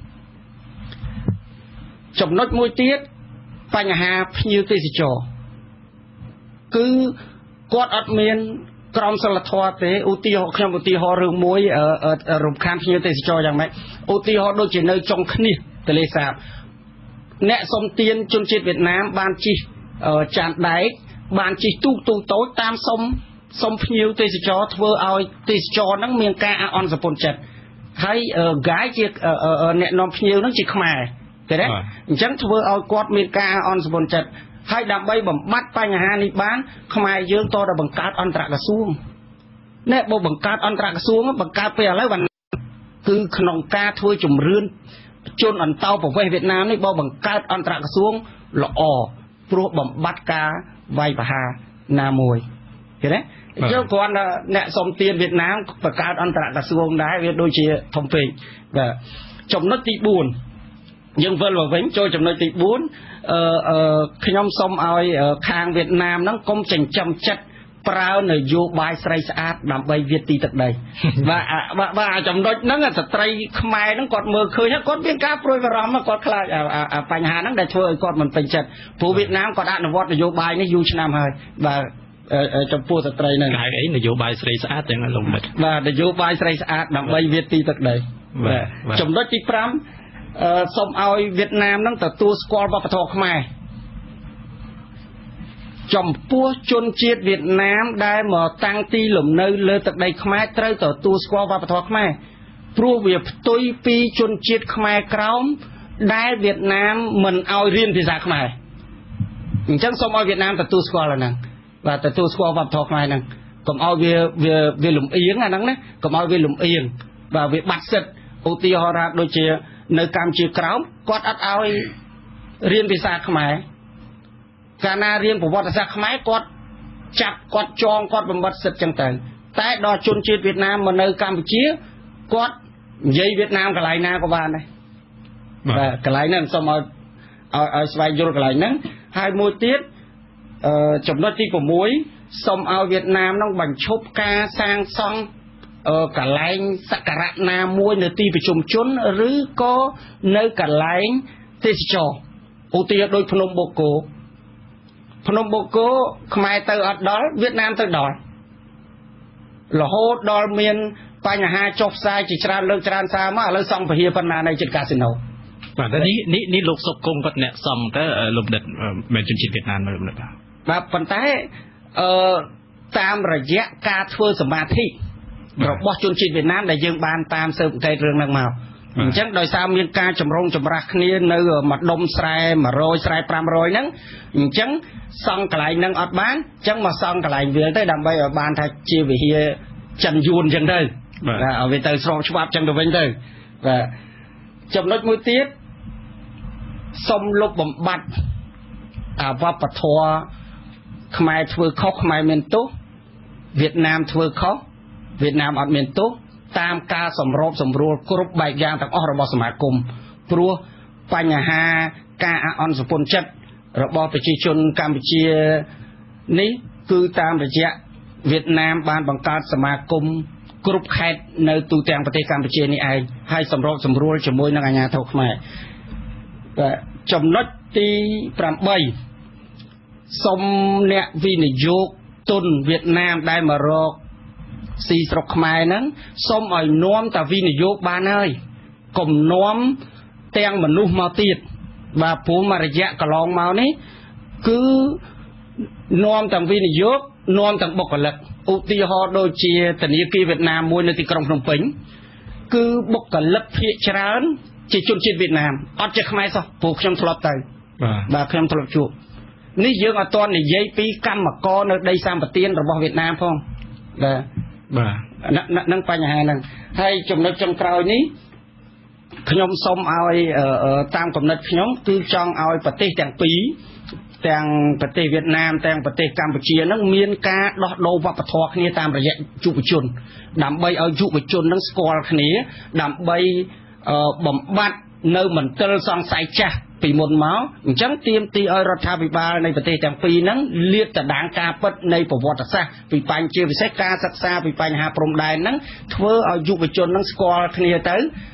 ចំណុចមួយទៀតបញ្ហាភ្ញៀវទេសចរគឺគាត់អត់មានក្រមសីលធម៌ទេឧទាហរណ៍ខ្ញុំឧទាហរណ៍រឿងមួយរំខានភ្ញៀវទេសចរយ៉ាងម៉េចឧទាហរណ៍ដូចជានៅចុងឃ្នៀសទន្លេសាបអ្នកសុំទានជនជាតិវៀតណាមបានជិះចានដែកបានជិះទូកតូចតាមសុំភ្ញៀវទេសចរធ្វើឲ្យទេសចរហ្នឹងមានការអន់សពុនចិត្តហើយហ្គាយជាអ្នកនាំភ្ញៀវហ្នឹងជាខ្មែរឃើញទេអញ្ចឹងធ្វើឲ្យគាត់មានការអន់សពុនចិត្តហើយដើម្បីបំបត្តិបញ្ហានេះបានខ្មែរយើងតតែបង្កើតអន្តរក្រសួងណែបើបង្កើតអន្តរក្រសួងបង្កើតពេលឥឡូវបានគឺក្នុងការធ្វើជំរឿនជនអន្តោប្រវេសន៍វៀតណាមនេះបើបង្កើតអន្តរក្រសួងល្អព្រោះបំបត្តិការវាយប្រហារណាមួយឃើញទេយើងគ្រាន់តែអ្នកសុំទានវៀតណាមបង្កើតអន្តរក្រសួងដែរវាដូចជាធំពេកបាទចំណុចទី4យើងវិលមកវិញចូលចំណុចទី4ខ្ញុំសូមឲ្យខាងវៀតណាមហ្នឹងកុំចិញ្ចឹមចិត្តប្រើនយោបាយស្រីស្អាតដើម្បីវាទីទឹកដីបាទចំណុចហ្នឹងស្ត្រីខ្មែរហ្នឹងគាត់មើលឃើញគាត់មានការព្រួយបារម្ភគាត់ខ្លាចបញ្ហាហ្នឹងដែលធ្វើឲ្យគាត់មិនពេញចិត្តព្រោះវៀតណាមគាត់អនុវត្តនយោបាយនេះយូរឆ្នាំហើយបាទចំពោះស្ត្រីហ្នឹងហៅអីនយោបាយស្រីស្អាតទាំងលោកមិត្តបាទនយោបាយស្រីស្អាតដើម្បីវាទីទឹកដីបាទចំណុចទី5 សូមឲ្យវៀតណាមនឹងទទួលស្គាល់វប្បធម៌ខ្មែរចំពោះជនជាតិវៀតណាមដែលមកតាំងទីលំនៅលើទឹកដីខ្មែរត្រូវទទួលស្គាល់វប្បធម៌ខ្មែរព្រោះវាផ្ទុយពីជនជាតិខ្មែរក្រោមដែលវៀតណាមមិនឲ្យរៀនភាសាខ្មែរអញ្ចឹងសូមឲ្យវៀតណាមទទួលស្គាល់អាហ្នឹងបាទទទួលស្គាល់វប្បធម៌ខ្មែរហ្នឹងកុំឲ្យវាលំអៀងអាហ្នឹងណាកុំឲ្យវាលំអៀងបាទវាបាត់សិទ្ធឧទាហរណ៍ដូចជានៅកម្ពុជាក្រោមគាត់អត់ឲ្យរៀនភាសាខ្មែរកាលណារៀនប្រវត្តិសាស្ត្រខ្មែរគាត់ចាប់គាត់ចងគាត់បំបត្តិសិទ្ធចឹងទៅតែដល់ជនជាតិវៀតណាមមកនៅកម្ពុជាគាត់និយាយវៀតណាមកន្លែងណាក៏បានដែរបាទកន្លែងហ្នឹងសូមឲ្យស្វែងយល់កន្លែងហ្នឹងហើយមួយទៀតចំណុចទី6សូមឲ្យវៀតណាមហ្នឹងបញ្ឈប់ការសាងសង់កន្លែងសក្ការៈណាមួយនៅទីប្រជុំជនឬក៏នៅកន្លែងទេសចរឧទាហរណ៍ដូចភ្នំបូកគោខ្មែរទៅអត់ដល់វៀតណាមទៅដល់រហូតដល់មានបញ្ហាចុះផ្សាយជាច្រើនលើកច្រើនសារមកឥឡូវសង់ពហិប៉ុណ្ណានៅជិតកាស៊ីណូបាទនេះលោកសុកគង់គាត់អ្នកសំទៅលោកបណ្ឌិតមិនជនជាតិវៀតណាមលោកបណ្ឌិតបាទប៉ុន្តែតាមរយៈការធ្វើសមាធិរបស់ជនជាតិវៀតណាមដែលយើងបានតាមស៊ើបអង្កេតរឿងហ្នឹងមកអញ្ចឹងដោយសារមានការចម្រុងចម្រាស់គ្នានៅមួយដុំស្រែ100ស្រែ500ហ្នឹងអញ្ចឹងសង់កន្លែងហ្នឹងអត់បានអញ្ចឹងមកសង់កន្លែងវាលទៅដើម្បីឲ្យបានថាជាវិហារចិនយួនអញ្ចឹងទៅបាទឲ្យវាទៅស្របច្បាប់អញ្ចឹងទៅវិញទៅបាទចំណុចមួយទៀតសុំលុបបំបត្តិវប្បធម៌ខ្មែរធ្វើខុសខ្មែរមានទោសវៀតណាមធ្វើខុសវៀតណាមអត់មានទោសតាមការសម្របសម្រួលគ្រប់បែបយ៉ាងទាំងអស់របស់សមាគមព្រោះបញ្ហាការអអន់សម្ពន្ធចិត្តរបស់ប្រជាជនកម្ពុជានេះគឺតាមរយៈវៀតណាមបានបង្កើតសមាគមគ្រប់ខេត្តនៅទូទាំងប្រទេសកម្ពុជានេះឯងហើយសម្របសម្រួលជាមួយនឹងអាជ្ញាធរខ្មែរចំណុចទី8សូមអ្នកវិនិយោគទុនវៀតណាមដែលមករកស៊ីស្រុកខ្មែរហ្នឹងសូមឲ្យនាំតាវិនិយោគបានហើយកុំនាំទាំងមនុស្សមកទៀតបាទព្រោះមួយរយៈកន្លងមកនេះគឺនាំទាំងវិនិយោគនាំទាំងបុគ្គលិកឧទាហរណ៍ដូចជាធនាគារវៀតណាមមួយនៅទីក្រុងភ្នំពេញគឺបុគ្គលិកភាគច្រើនជាជនជាតិវៀតណាមអត់ជាខ្មែរសោះព្រោះខ្ញុំធ្លាប់ទៅបាទខ្ញុំធ្លាប់ជួបនេះយើងអត់ទាន់និយាយពីកម្មករនៅដីសម្បត្តិរបស់វៀតណាមផងបាទនឹងបញ្ហាហ្នឹងហើយចំណុចចុងក្រោយនេះខ្ញុំសូមឲ្យតាមគំនិតខ្ញុំគឺចង់ឲ្យប្រទេសទាំងពីរទាំងប្រទេសវៀតណាមទាំងប្រទេសកម្ពុជាហ្នឹងមានការដោះដូរវប្បធម៌គ្នាតាមរយៈយុវជនដើម្បីឲ្យយុវជនហ្នឹងស្គាល់គ្នាដើម្បីបំបត្តិនៅមន្ទិលសង្ស័យចាស់ពីមុនមកអញ្ចឹងទាមទារឲ្យរដ្ឋាភិបាលនៃប្រទេសទាំងពីរហ្នឹងលាតត្រដាងការពិតនៃប្រវត្តិសាស្ត្រពីបញ្ជាពិសេសការសិក្សាពីបញ្ហាព្រំដែនហ្នឹងធ្វើឲ្យយុវជនហ្នឹងស្គាល់គ្នាទៅ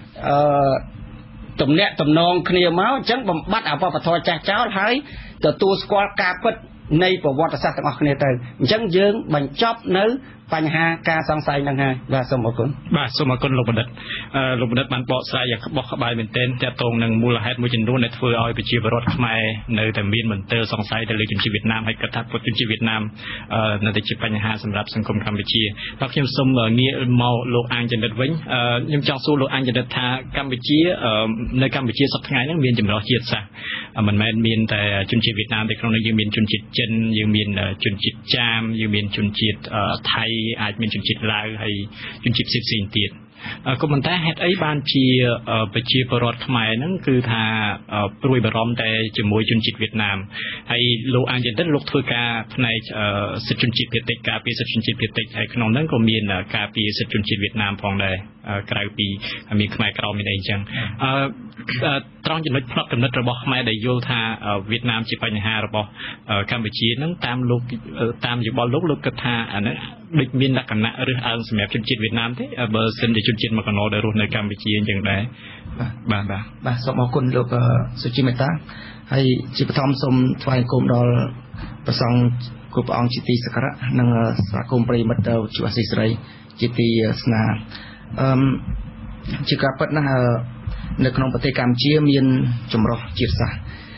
ទំនាក់ទំនងគ្នាមកអញ្ចឹងបំបត្តិអវប្បធម៌ចាស់ចោលហើយទទួលស្គាល់ការពិតនៃប្រវត្តិសាស្ត្រទាំងអស់គ្នាទៅអញ្ចឹងយើងបញ្ចប់នៅបញ្ហាការសង្ស័យហ្នឹងហើយបាទសូមអរគុណបាទសូមអរគុណលោកបណ្ឌិតបានបកស្រាយយ៉ាងក្បោះក្បាយមែនទែនទាក់ទងនឹងមូលហេតុមួយចំនួនដែលធ្វើឲ្យប្រជាពលរដ្ឋខ្មែរនៅតែមានមន្ទិលសង្ស័យទៅលើជនជាតិវៀតណាមហើយគិតថាពលជនជាតិវៀតណាមនៅតែជាបញ្ហាសម្រាប់សង្គមកម្ពុជាបាទខ្ញុំសូមងាកមកលោកអាងចន្ទិតវិញខ្ញុំចង់សួរលោកអាងចន្ទិតថាកម្ពុជានៅកម្ពុជាសប្តាហ៍ថ្ងៃហ្នឹងមានចម្រុះជាតិសាសន៍មិនមែនមានតែជនជាតិវៀតណាមទេក្នុងនោះយើងមានជនជាតិចិនយើងមានជនជាតិចាមយើងមានជនជាតិថៃអាចមានជនជាតិឡាវហើយជនជាតិផ្សេងៗទៀតក៏ប៉ុន្តែហេតុអីបានជាប្រជាពលរដ្ឋខ្មែរហ្នឹងគឺថាព្រួយបារម្ភតែជាមួយជនជាតិវៀតណាមហើយលោកអាងចន្ទិតលោកធ្វើការផ្នែកសិទ្ធិជនជាតិភាគតិចការពារសិទ្ធិជនជាតិភាគតិចហើយក្នុងហ្នឹងក៏មានការពារសិទ្ធិជនជាតិវៀតណាមផងដែរក្រៅពីមានខ្មែរក្រមមានអីចឹងត្រង់ចំណុចផ្នត់គំនិតរបស់ខ្មែរដែលយល់ថាវៀតណាមជាបញ្ហារបស់កម្ពុជាហ្នឹងតាមយោបល់លោកគិតថាអាហ្នឹងដូចមានលក្ខណៈរើសអើងសម្រាប់ជនជាតិវៀតណាមទេបើសិនជាជនជាតិមកកណោដែលរស់នៅកម្ពុជាអញ្ចឹងដែរបាទសូមអរគុណលោកសុជីមេតាហើយជាបឋមសូមថ្វាយគុំដល់ព្រះសង្ឃគ្រប់ព្រះអង្គជាទីសក្ការៈនិងសហគមន៍ប្រិយមិត្តជួអាស៊ីសេរីជាទីស្នេហាជាការពិតណាស់នៅក្នុងប្រទេសកម្ពុជាមានចម្រុះជាតិសាសន៍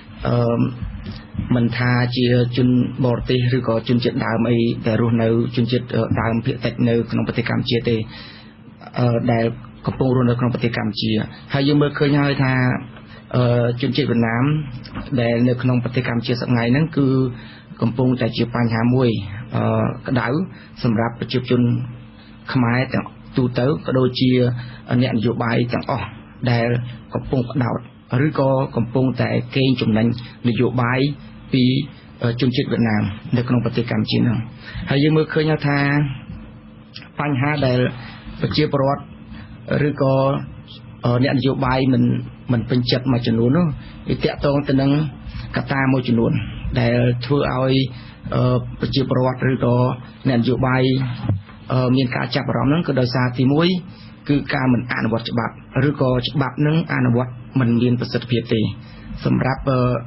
មិនថាជាជនបរទេសឬក៏ជនជាតិដើមអីដែលរស់នៅជនជាតិដើមភាគតិចនៅក្នុងប្រទេសកម្ពុជាទេដែលកំពុងរស់នៅក្នុងប្រទេសកម្ពុជាហើយយើងមើលឃើញហើយថាជនជាតិវៀតណាមដែលនៅក្នុងប្រទេសកម្ពុជាសប្តាហ៍ហ្នឹងគឺកំពុងតែជាបញ្ហាមួយក្តៅសម្រាប់ប្រជាជនខ្មែរទាំងទូទៅក៏ដូចជាអ្នកនយោបាយទាំងអស់ដែលកំពុងផ្ដោតឬក៏កំពុងតែកេងចំណេញនយោបាយពីជនជាតិវៀតណាមនៅក្នុងប្រទេសកម្ពុជាហ្នឹងហើយយើងមើលឃើញថាបញ្ហាដែលប្រជាពលរដ្ឋឬក៏អ្នកនយោបាយមិនពេញចិត្តមួយចំនួននោះវាតាក់ទងទៅនឹងកត្តាមួយចំនួនដែលធ្វើឲ្យប្រជាពលរដ្ឋឬក៏អ្នកនយោបាយមានការចាប់អារម្មណ៍ហ្នឹងក៏ដោយសារទី1គឺការមិនអនុវត្តច្បាប់ឬក៏ច្បាប់នឹងអនុវត្តមិនមានប្រសិទ្ធភាពទេសម្រាប់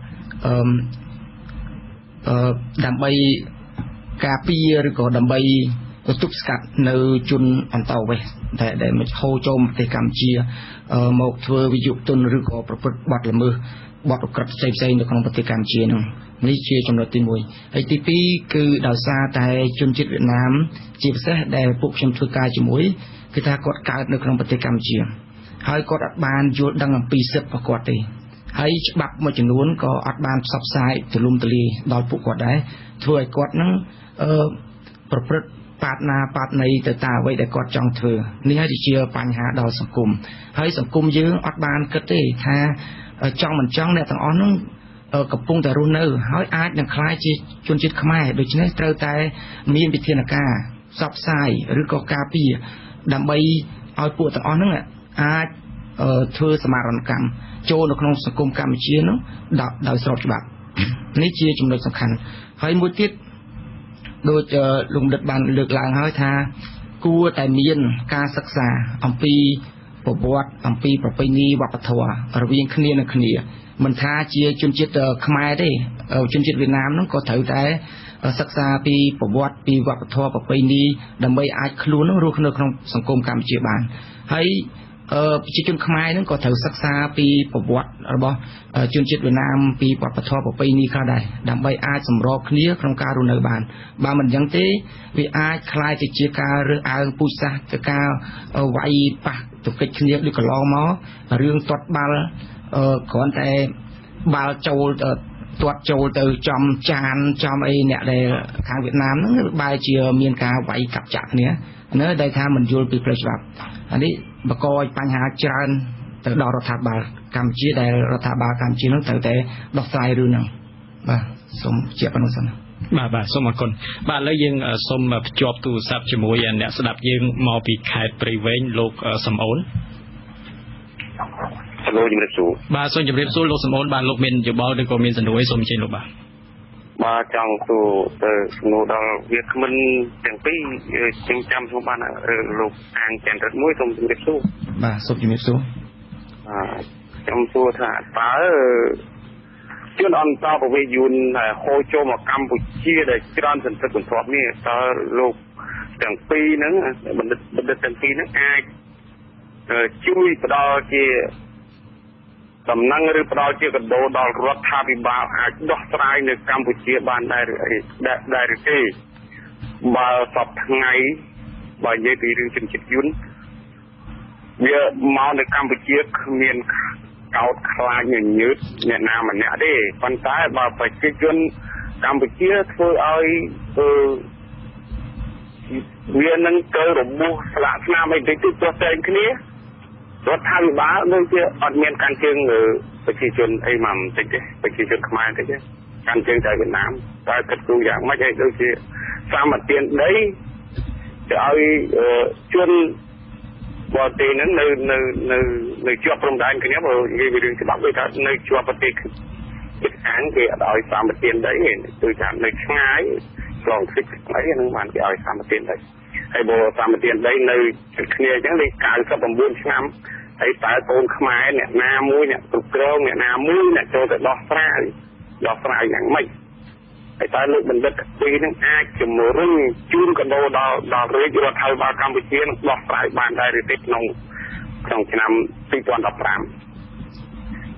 ដើម្បីការពារឬក៏ដើម្បីទប់ស្កាត់នៅជនអន្តរវេសដែលមកហូរចូលប្រទេសកម្ពុជាមកធ្វើវិយុទនឬក៏ប្រព្រឹត្តបទល្មើសបទឧក្រិដ្ឋផ្សេងៗនៅក្នុងប្រទេសកម្ពុជានោះនេះជាចំណុចទី1ហើយទី2គឺដោយសារតែជនជាតិវៀតណាមជាពិសេសដែលពួកខ្ញុំធ្វើការជាមួយគឺថាគាត់កើតនៅក្នុងប្រទេសកម្ពុជាហើយគាត់អត់បានយល់ដឹងអំពីសិទ្ធិរបស់គាត់ទេហើយច្បាប់មួយចំនួនក៏អត់បានផ្សព្វផ្សាយទូលំទូលាយដល់ពួកគាត់ដែរធ្វើឲ្យគាត់នឹងប្រព្រឹត្តបាបណាបាបណីទៅតាមអ្វីដែលគាត់ចង់ធ្វើនេះហើយជាបញ្ហាដល់សង្គមហើយសង្គមយើងអត់បានគិតទេថាចង់មិនចង់អ្នកទាំងអស់នោះកំពុងតែរស់នៅហើយអាចនឹងក្លាយជាជនជាតិខ្មែរដូច្នេះត្រូវតែមានវិធានការផ្សព្វផ្សាយឬក៏ការពារដើម្បីឲ្យពួកទាំងអស់ហ្នឹងអាចធ្វើសមារណកម្មចូលនៅក្នុងសង្គមកម្ពុជានោះដោយស្របច្បាប់នេះជាចំណុចសំខាន់ហើយមួយទៀតដូចលោកបណ្ឌិតបានលើកឡើងហើយថាគួរតែមានការសិក្សាអំពីប្រវត្តិអំពីប្រពៃណីវប្បធម៌រវាងគ្នានឹងគ្នាមិនថាជាជនជាតិខ្មែរទេជនជាតិវៀតណាមហ្នឹងក៏ត្រូវតែសិក្សាពីប្រវត្តិពីវប្បធម៌ប្រពៃណីដើម្បីអាចខ្លួននឹងរស់នៅក្នុងសង្គមកម្ពុជាបានហើយប្រជាជនខ្មែរហ្នឹងក៏ត្រូវសិក្សាពីប្រវត្តិរបស់ជនជាតិវៀតណាមពីវប្បធម៌ប្រពៃណីខ្លះដែរដើម្បីអាចសម្របគ្នាក្នុងការរស់នៅបានបើមិនអញ្ចឹងទេវាអាចคล้ายទៅជាការរើសអើងពូជសាសន៍ទៅការវាយប៉ះទង្គិចគ្នាដូចកន្លងមករឿងទាត់បាល់គ្រាន់តែបាល់ចូលទាត់ចូលទៅចំចានចំអីអ្នកដែលខាងវៀតណាមហ្នឹងបែរជាមានការវាយកាប់ចាក់គ្នានៅដែលថាមិនយល់ពីផ្លូវច្បាប់អានេះបង្កឲ្យបញ្ហាច្រើនទៅដល់រដ្ឋាភិបាលកម្ពុជាដែលរដ្ឋាភិបាលកម្ពុជានឹងត្រូវតែដោះស្រាយរឿងហ្នឹងបាទសូមជាប៉ុណ្ណឹងសិនបាទសូមអរគុណបាទឥឡូវយើងសូមភ្ជាប់ទូរស័ព្ទជាមួយអ្នកស្ដាប់យើងមកពីខេត្តព្រៃវែងលោកសំអូនលោកជំរាបសួរបាទសូមជម្រាបសួរលោកសំអូនបាទលោកមានយោបល់ឬក៏មានសំណួរអីសូមអញ្ជើញលោកបាទចង់សួរទៅសំណួរដល់វាគ្មិនទាំងពីរខ្ញុំចាំខ្ញុំបានលោកអាងចន្ទរិទ្ធមួយសូមជម្រាបសួរបាទសូមជម្រាបសួរខ្ញុំសួរថាតើជនអន្តរប្រវេសន៍យួនហូរចូលមកកម្ពុជាដែលច្រើនសន្ធឹកសន្ធាប់នេះតើលោកទាំងពីរហ្នឹងបណ្ឌិតទាំងពីរហ្នឹងអាចជួយផ្ដល់ជាដំណឹងឬផ្ដល់ជាកណ្ដោដល់រដ្ឋាភិបាលអាចដោះស្រាយនៅកម្ពុជាបានដែរឬទេបើសពថ្ងៃបើនិយាយពីរឿងជនជាតិយួនវាមកនៅកម្ពុជាគ្មានកោតខ្លាចញញើតអ្នកណាម្នាក់ទេប៉ុន្តែបើប្រជាជនកម្ពុជាធ្វើឲ្យវានឹងទៅរបួសស្លាកស្នាមអីតិចតិចទៅតែគ្នារដ្ឋាភិបាលដូចជាអត់មានការជើងប្រជាជនអីមកបន្តិចទេប្រជាជនខ្មែរតិចទេការជើងតែវៀតណាមតែគិតគូរយ៉ាងម៉េចឲ្យដូចជាសម្បទានដីទៅឲ្យជនបរទេសហ្នឹងនៅជាប់ព្រំដែនគ្នាបើនិយាយពីរឿងច្បាប់ដូចថានៅជាប់ប្រទេសជិតខាងគេអត់ឲ្យសម្បទានដីទេគឺថានៅឆ្ងាយឆ្លងទឹកអីហ្នឹងបានគេឲ្យសម្បទានដីហើយបើសម្បទានដីនៅជិតគ្នាអញ្ចឹងលេខ99ឆ្នាំហើយតើកូនខ្មែរអ្នកណាមួយអ្នកគ្រប់គ្រងអ្នកណាមួយអ្នកចូលទៅដោះស្រាយយ៉ាងម៉េចហើយតើលោកបណ្ឌិតពីរនឹងអាចជំរុញជូនកណ្ដោដល់រាជរដ្ឋាភិបាលកម្ពុជានឹងដោះស្រាយបានដែរឬទេក្នុងឆ្នាំ2015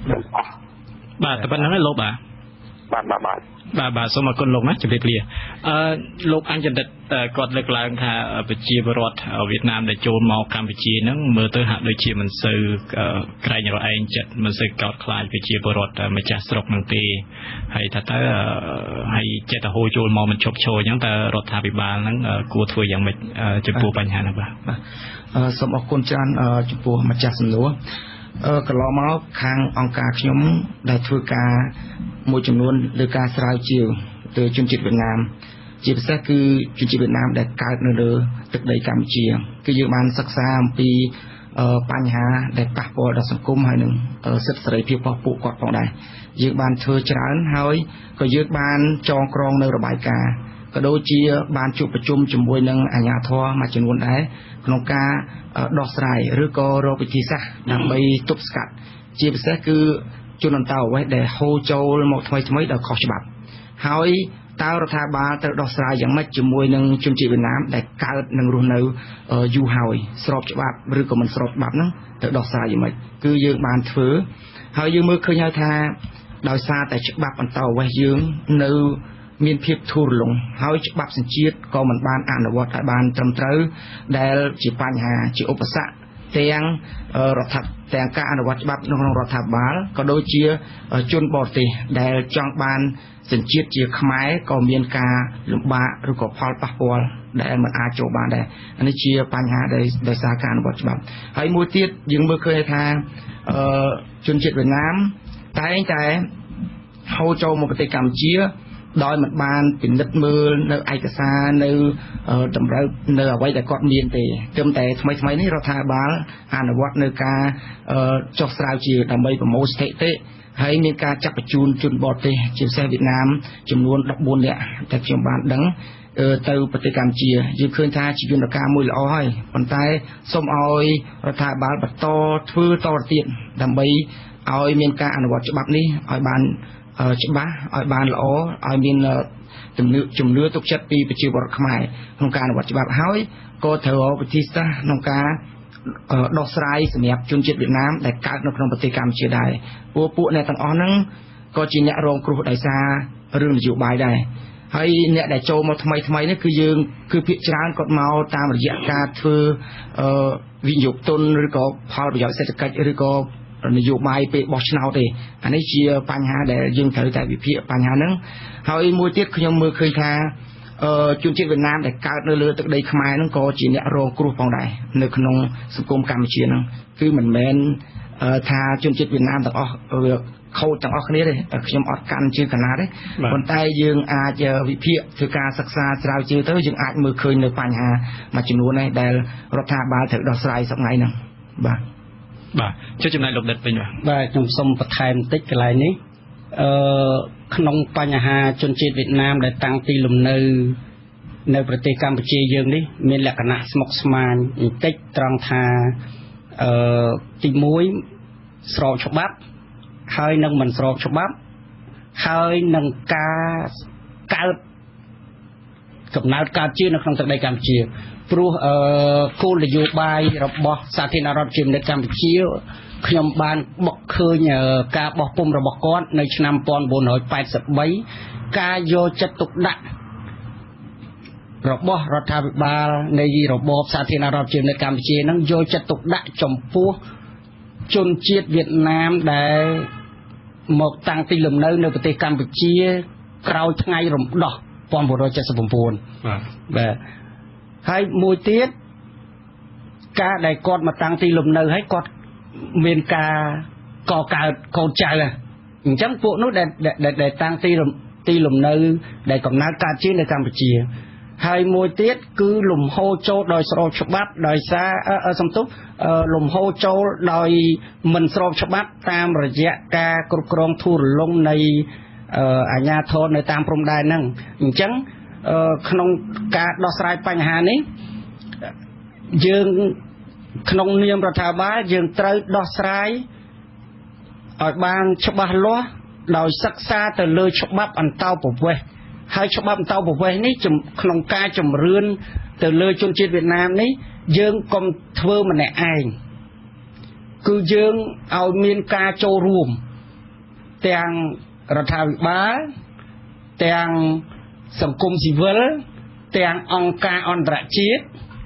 បាទតែប៉ុណ្ណឹងឯងលោកបាទបាទសូមអរគុណលោកណាជម្រាបលាលោកអញ្ចន្ទិតគាត់លើកឡើងថាប្រជាពលរដ្ឋវៀតណាមដែលចូលមកកម្ពុជាហ្នឹងមើលទៅហាក់ដូចជាមិនសូវក្រែងរឯងចិត្តមិនសូវកោតខ្លាចប្រជាពលរដ្ឋម្ចាស់ស្រុកហ្នឹងទេហើយថាតើហើយចិត្តទៅហូរចូលមកមិនឈប់ឈរអញ្ចឹងតើរដ្ឋាភិបាលហ្នឹងគួរធ្វើយ៉ាងម៉េចចំពោះបញ្ហាហ្នឹងបាទសូមអរគុណច្រើនចំពោះម្ចាស់សំណួរកន្លងមកខាងអង្គការខ្ញុំដែលធ្វើការមួយចំនួនលើការស្រាវជ្រាវទៅជនជាតិវៀតណាមជាពិសេសគឺជនជាតិវៀតណាមដែលកើតនៅលើទឹកដីកម្ពុជាគឺយើងបានសិក្សាអំពីបញ្ហាដែលប៉ះពាល់ដល់សង្គមហើយនឹងសិទ្ធិសេរីភាពរបស់ពួកគាត់ផងដែរយើងបានធ្វើច្រើនហើយក៏យើងបានចងក្រងនៅរបាយការណ៍ក៏ដូចជាបានជួបប្រជុំជាមួយនឹងអាជ្ញាធរមួយចំនួនដែរក្នុងការដោះស្រាយឬក៏រកវិធីសាស្ត្រដើម្បីទប់ស្កាត់ជាពិសេសគឺជនអន្តោប្រវេសន៍ដែលហូរចូលមកថ្មីដោយខុសច្បាប់ហើយតើរដ្ឋាភិបាលត្រូវដោះស្រាយយ៉ាងម៉េចជាមួយនឹងជនជាតិវៀតណាមដែលកើតនិងរស់នៅយូរហើយស្របច្បាប់ឬក៏មិនស្របច្បាប់ហ្នឹងត្រូវដោះស្រាយយ៉ាងម៉េចគឺយើងបានធ្វើហើយយើងមើលឃើញហើយថាដោយសារតែច្បាប់អន្តោប្រវេសន៍យើងនៅមានភាពធូររលុងហើយច្បាប់សញ្ជាតិក៏មិនបានអនុវត្តឲ្យបានត្រឹមត្រូវដែលជាបញ្ហាជាឧបសគ្គទាំងការអនុវត្តច្បាប់នៅក្នុងរដ្ឋាភិបាលក៏ដូចជាជនបរទេសដែលចង់បានសញ្ជាតិជាខ្មែរក៏មានការលំបាកឬក៏ផលប៉ះពាល់ដែលមិនអាចចូលបានដែរនេះជាបញ្ហាដែលដោយសារការអនុវត្តច្បាប់ហើយមួយទៀតយើងមើលឃើញថាជនជាតិវៀតណាមតែងតែហូរចូលមកប្រទេសកម្ពុជាដោយមិនបានពិនិត្យមើលនៅឯកសារនៅតម្រូវនៅអ្វីដែលគាត់មានទេត្រឹមតែថ្មីនេះរដ្ឋាភិបាលអនុវត្តនៅការចុះស្រាវជ្រាវដើម្បីប្រមូលស្ថិតិហើយមានការចាប់បញ្ជូនជនបរទេសជាពិសេសវៀតណាមចំនួន14នាក់តែខ្ញុំបានដឹងទៅប្រទេសកម្ពុជាយើងឃើញថាជាយន្តការមួយល្អហើយប៉ុន្តែសូមឲ្យរដ្ឋាភិបាលបន្តធ្វើតទៅទៀតដើម្បីឲ្យមានការអនុវត្តច្បាប់នេះឲ្យបានច្បាស់ឲ្យបានល្អឲ្យមានជំនឿទុកចិត្តពីប្រជាពលរដ្ឋខ្មែរក្នុងការអនុវត្តច្បាប់ហើយក៏ត្រូវវិធីសាស្ត្រក្នុងការដោះស្រាយសម្រាប់ជនជាតិវៀតណាមដែលកើតនៅក្នុងប្រទេសកម្ពុជាដែរពួកអ្នកទាំងអស់ហ្នឹងក៏ជាអ្នករងគ្រោះដោយសាររឿងនយោបាយដែរហើយអ្នកដែលចូលមកថ្មីនេះគឺយើងគឺភាគច្រើនគាត់មកតាមរយៈការធ្វើវិនិយោគទុនឬក៏ផលប្រយោជន៍សេដ្ឋកិច្ចឬក៏នយោបាយពេលបោះឆ្នោតទេអានេះជាបញ្ហាដែលយើងត្រូវតែវិភាគបញ្ហាហ្នឹងហើយមួយទៀតខ្ញុំមើលឃើញថាជនជាតិវៀតណាមដែលកើតនៅលើទឹកដីខ្មែរហ្នឹងក៏ជាអ្នករងគ្រោះផងដែរនៅក្នុងសង្គមកម្ពុជាហ្នឹងគឺមិនមែនថាជនជាតិវៀតណាមទាំងអស់ខូចទាំងអស់គ្នាទេខ្ញុំអត់កាន់ជើងកណាទេប៉ុន្តែយើងអាចវិភាគធ្វើការសិក្សាស្រាវជ្រាវទៅយើងអាចមើលឃើញនៅបញ្ហាមួយចំនួននេះដែលរដ្ឋាភិបាលត្រូវដោះស្រាយសប្តាហ៍ហ្នឹងបាទជួយចំណែកលោកដិតវិញបាទខ្ញុំសូមបន្ថែមបន្តិចកន្លែងនេះក្នុងបញ្ហាជនជាតិវៀតណាមដែលតាំងទីលំនៅប្រទេសកម្ពុជាយើងនេះមានលក្ខណៈស្មុគស្មាញបន្តិចត្រង់ថាទី1ស្របច្បាប់ហើយនឹងមិនស្របច្បាប់ហើយនឹងការកំណើតកើតជានៅក្នុងទឹកដីកម្ពុជាព្រោះគោលនយោបាយរបស់សាធារណរដ្ឋជានិតកម្ពុជាខ្ញុំបានបុកឃើញការបោះពុម្ពរបស់គាត់នៅឆ្នាំ1983ការយកចិត្តទុកដាក់របស់រដ្ឋាភិបាលនៃរបបសាធារណរដ្ឋជានិតកម្ពុជានឹងយកចិត្តទុកដាក់ចំពោះជនជាតិវៀតណាមដែលមកតាំងទីលំនៅនៅប្រទេសកម្ពុជាក្រោយថ្ងៃរំដោះ1979បាទហើយមួយទៀតការដែលគាត់មកតាំងទីលំនៅហើយគាត់មានការកកើតកូនចៅអញ្ចឹងពួកនោះដែលតាំងទីលំនៅដែលកំណើតកើតជានៅកម្ពុជាហើយមួយទៀតគឺលំហូរចូលដោយស្របច្បាប់ដោយសារសំទុះលំហូរចូលដោយមិនស្របច្បាប់តាមរយៈការគ្រប់គ្រងធូររលុងនៃអាជ្ញាធរនៅតាមព្រំដែនហ្នឹងអញ្ចឹងក្នុងការដោះស្រាយបញ្ហានេះយើងក្នុងនាមរដ្ឋាភិបាលយើងត្រូវដោះស្រាយឲ្យបានច្បាស់លាស់ដោយសិក្សាទៅលើច្បាប់អន្តោប្រវេសន៍ហើយច្បាប់អន្តោប្រវេសន៍នេះក្នុងការជំរឿនទៅលើជនជាតិវៀតណាមនេះយើងកុំធ្វើម្នាក់ឯងគឺយើងឲ្យមានការចូលរួមទាំងរដ្ឋាភិបាលទាំងសង្គមស៊ីវិលទាំងអង្គការអន្តរជាតិ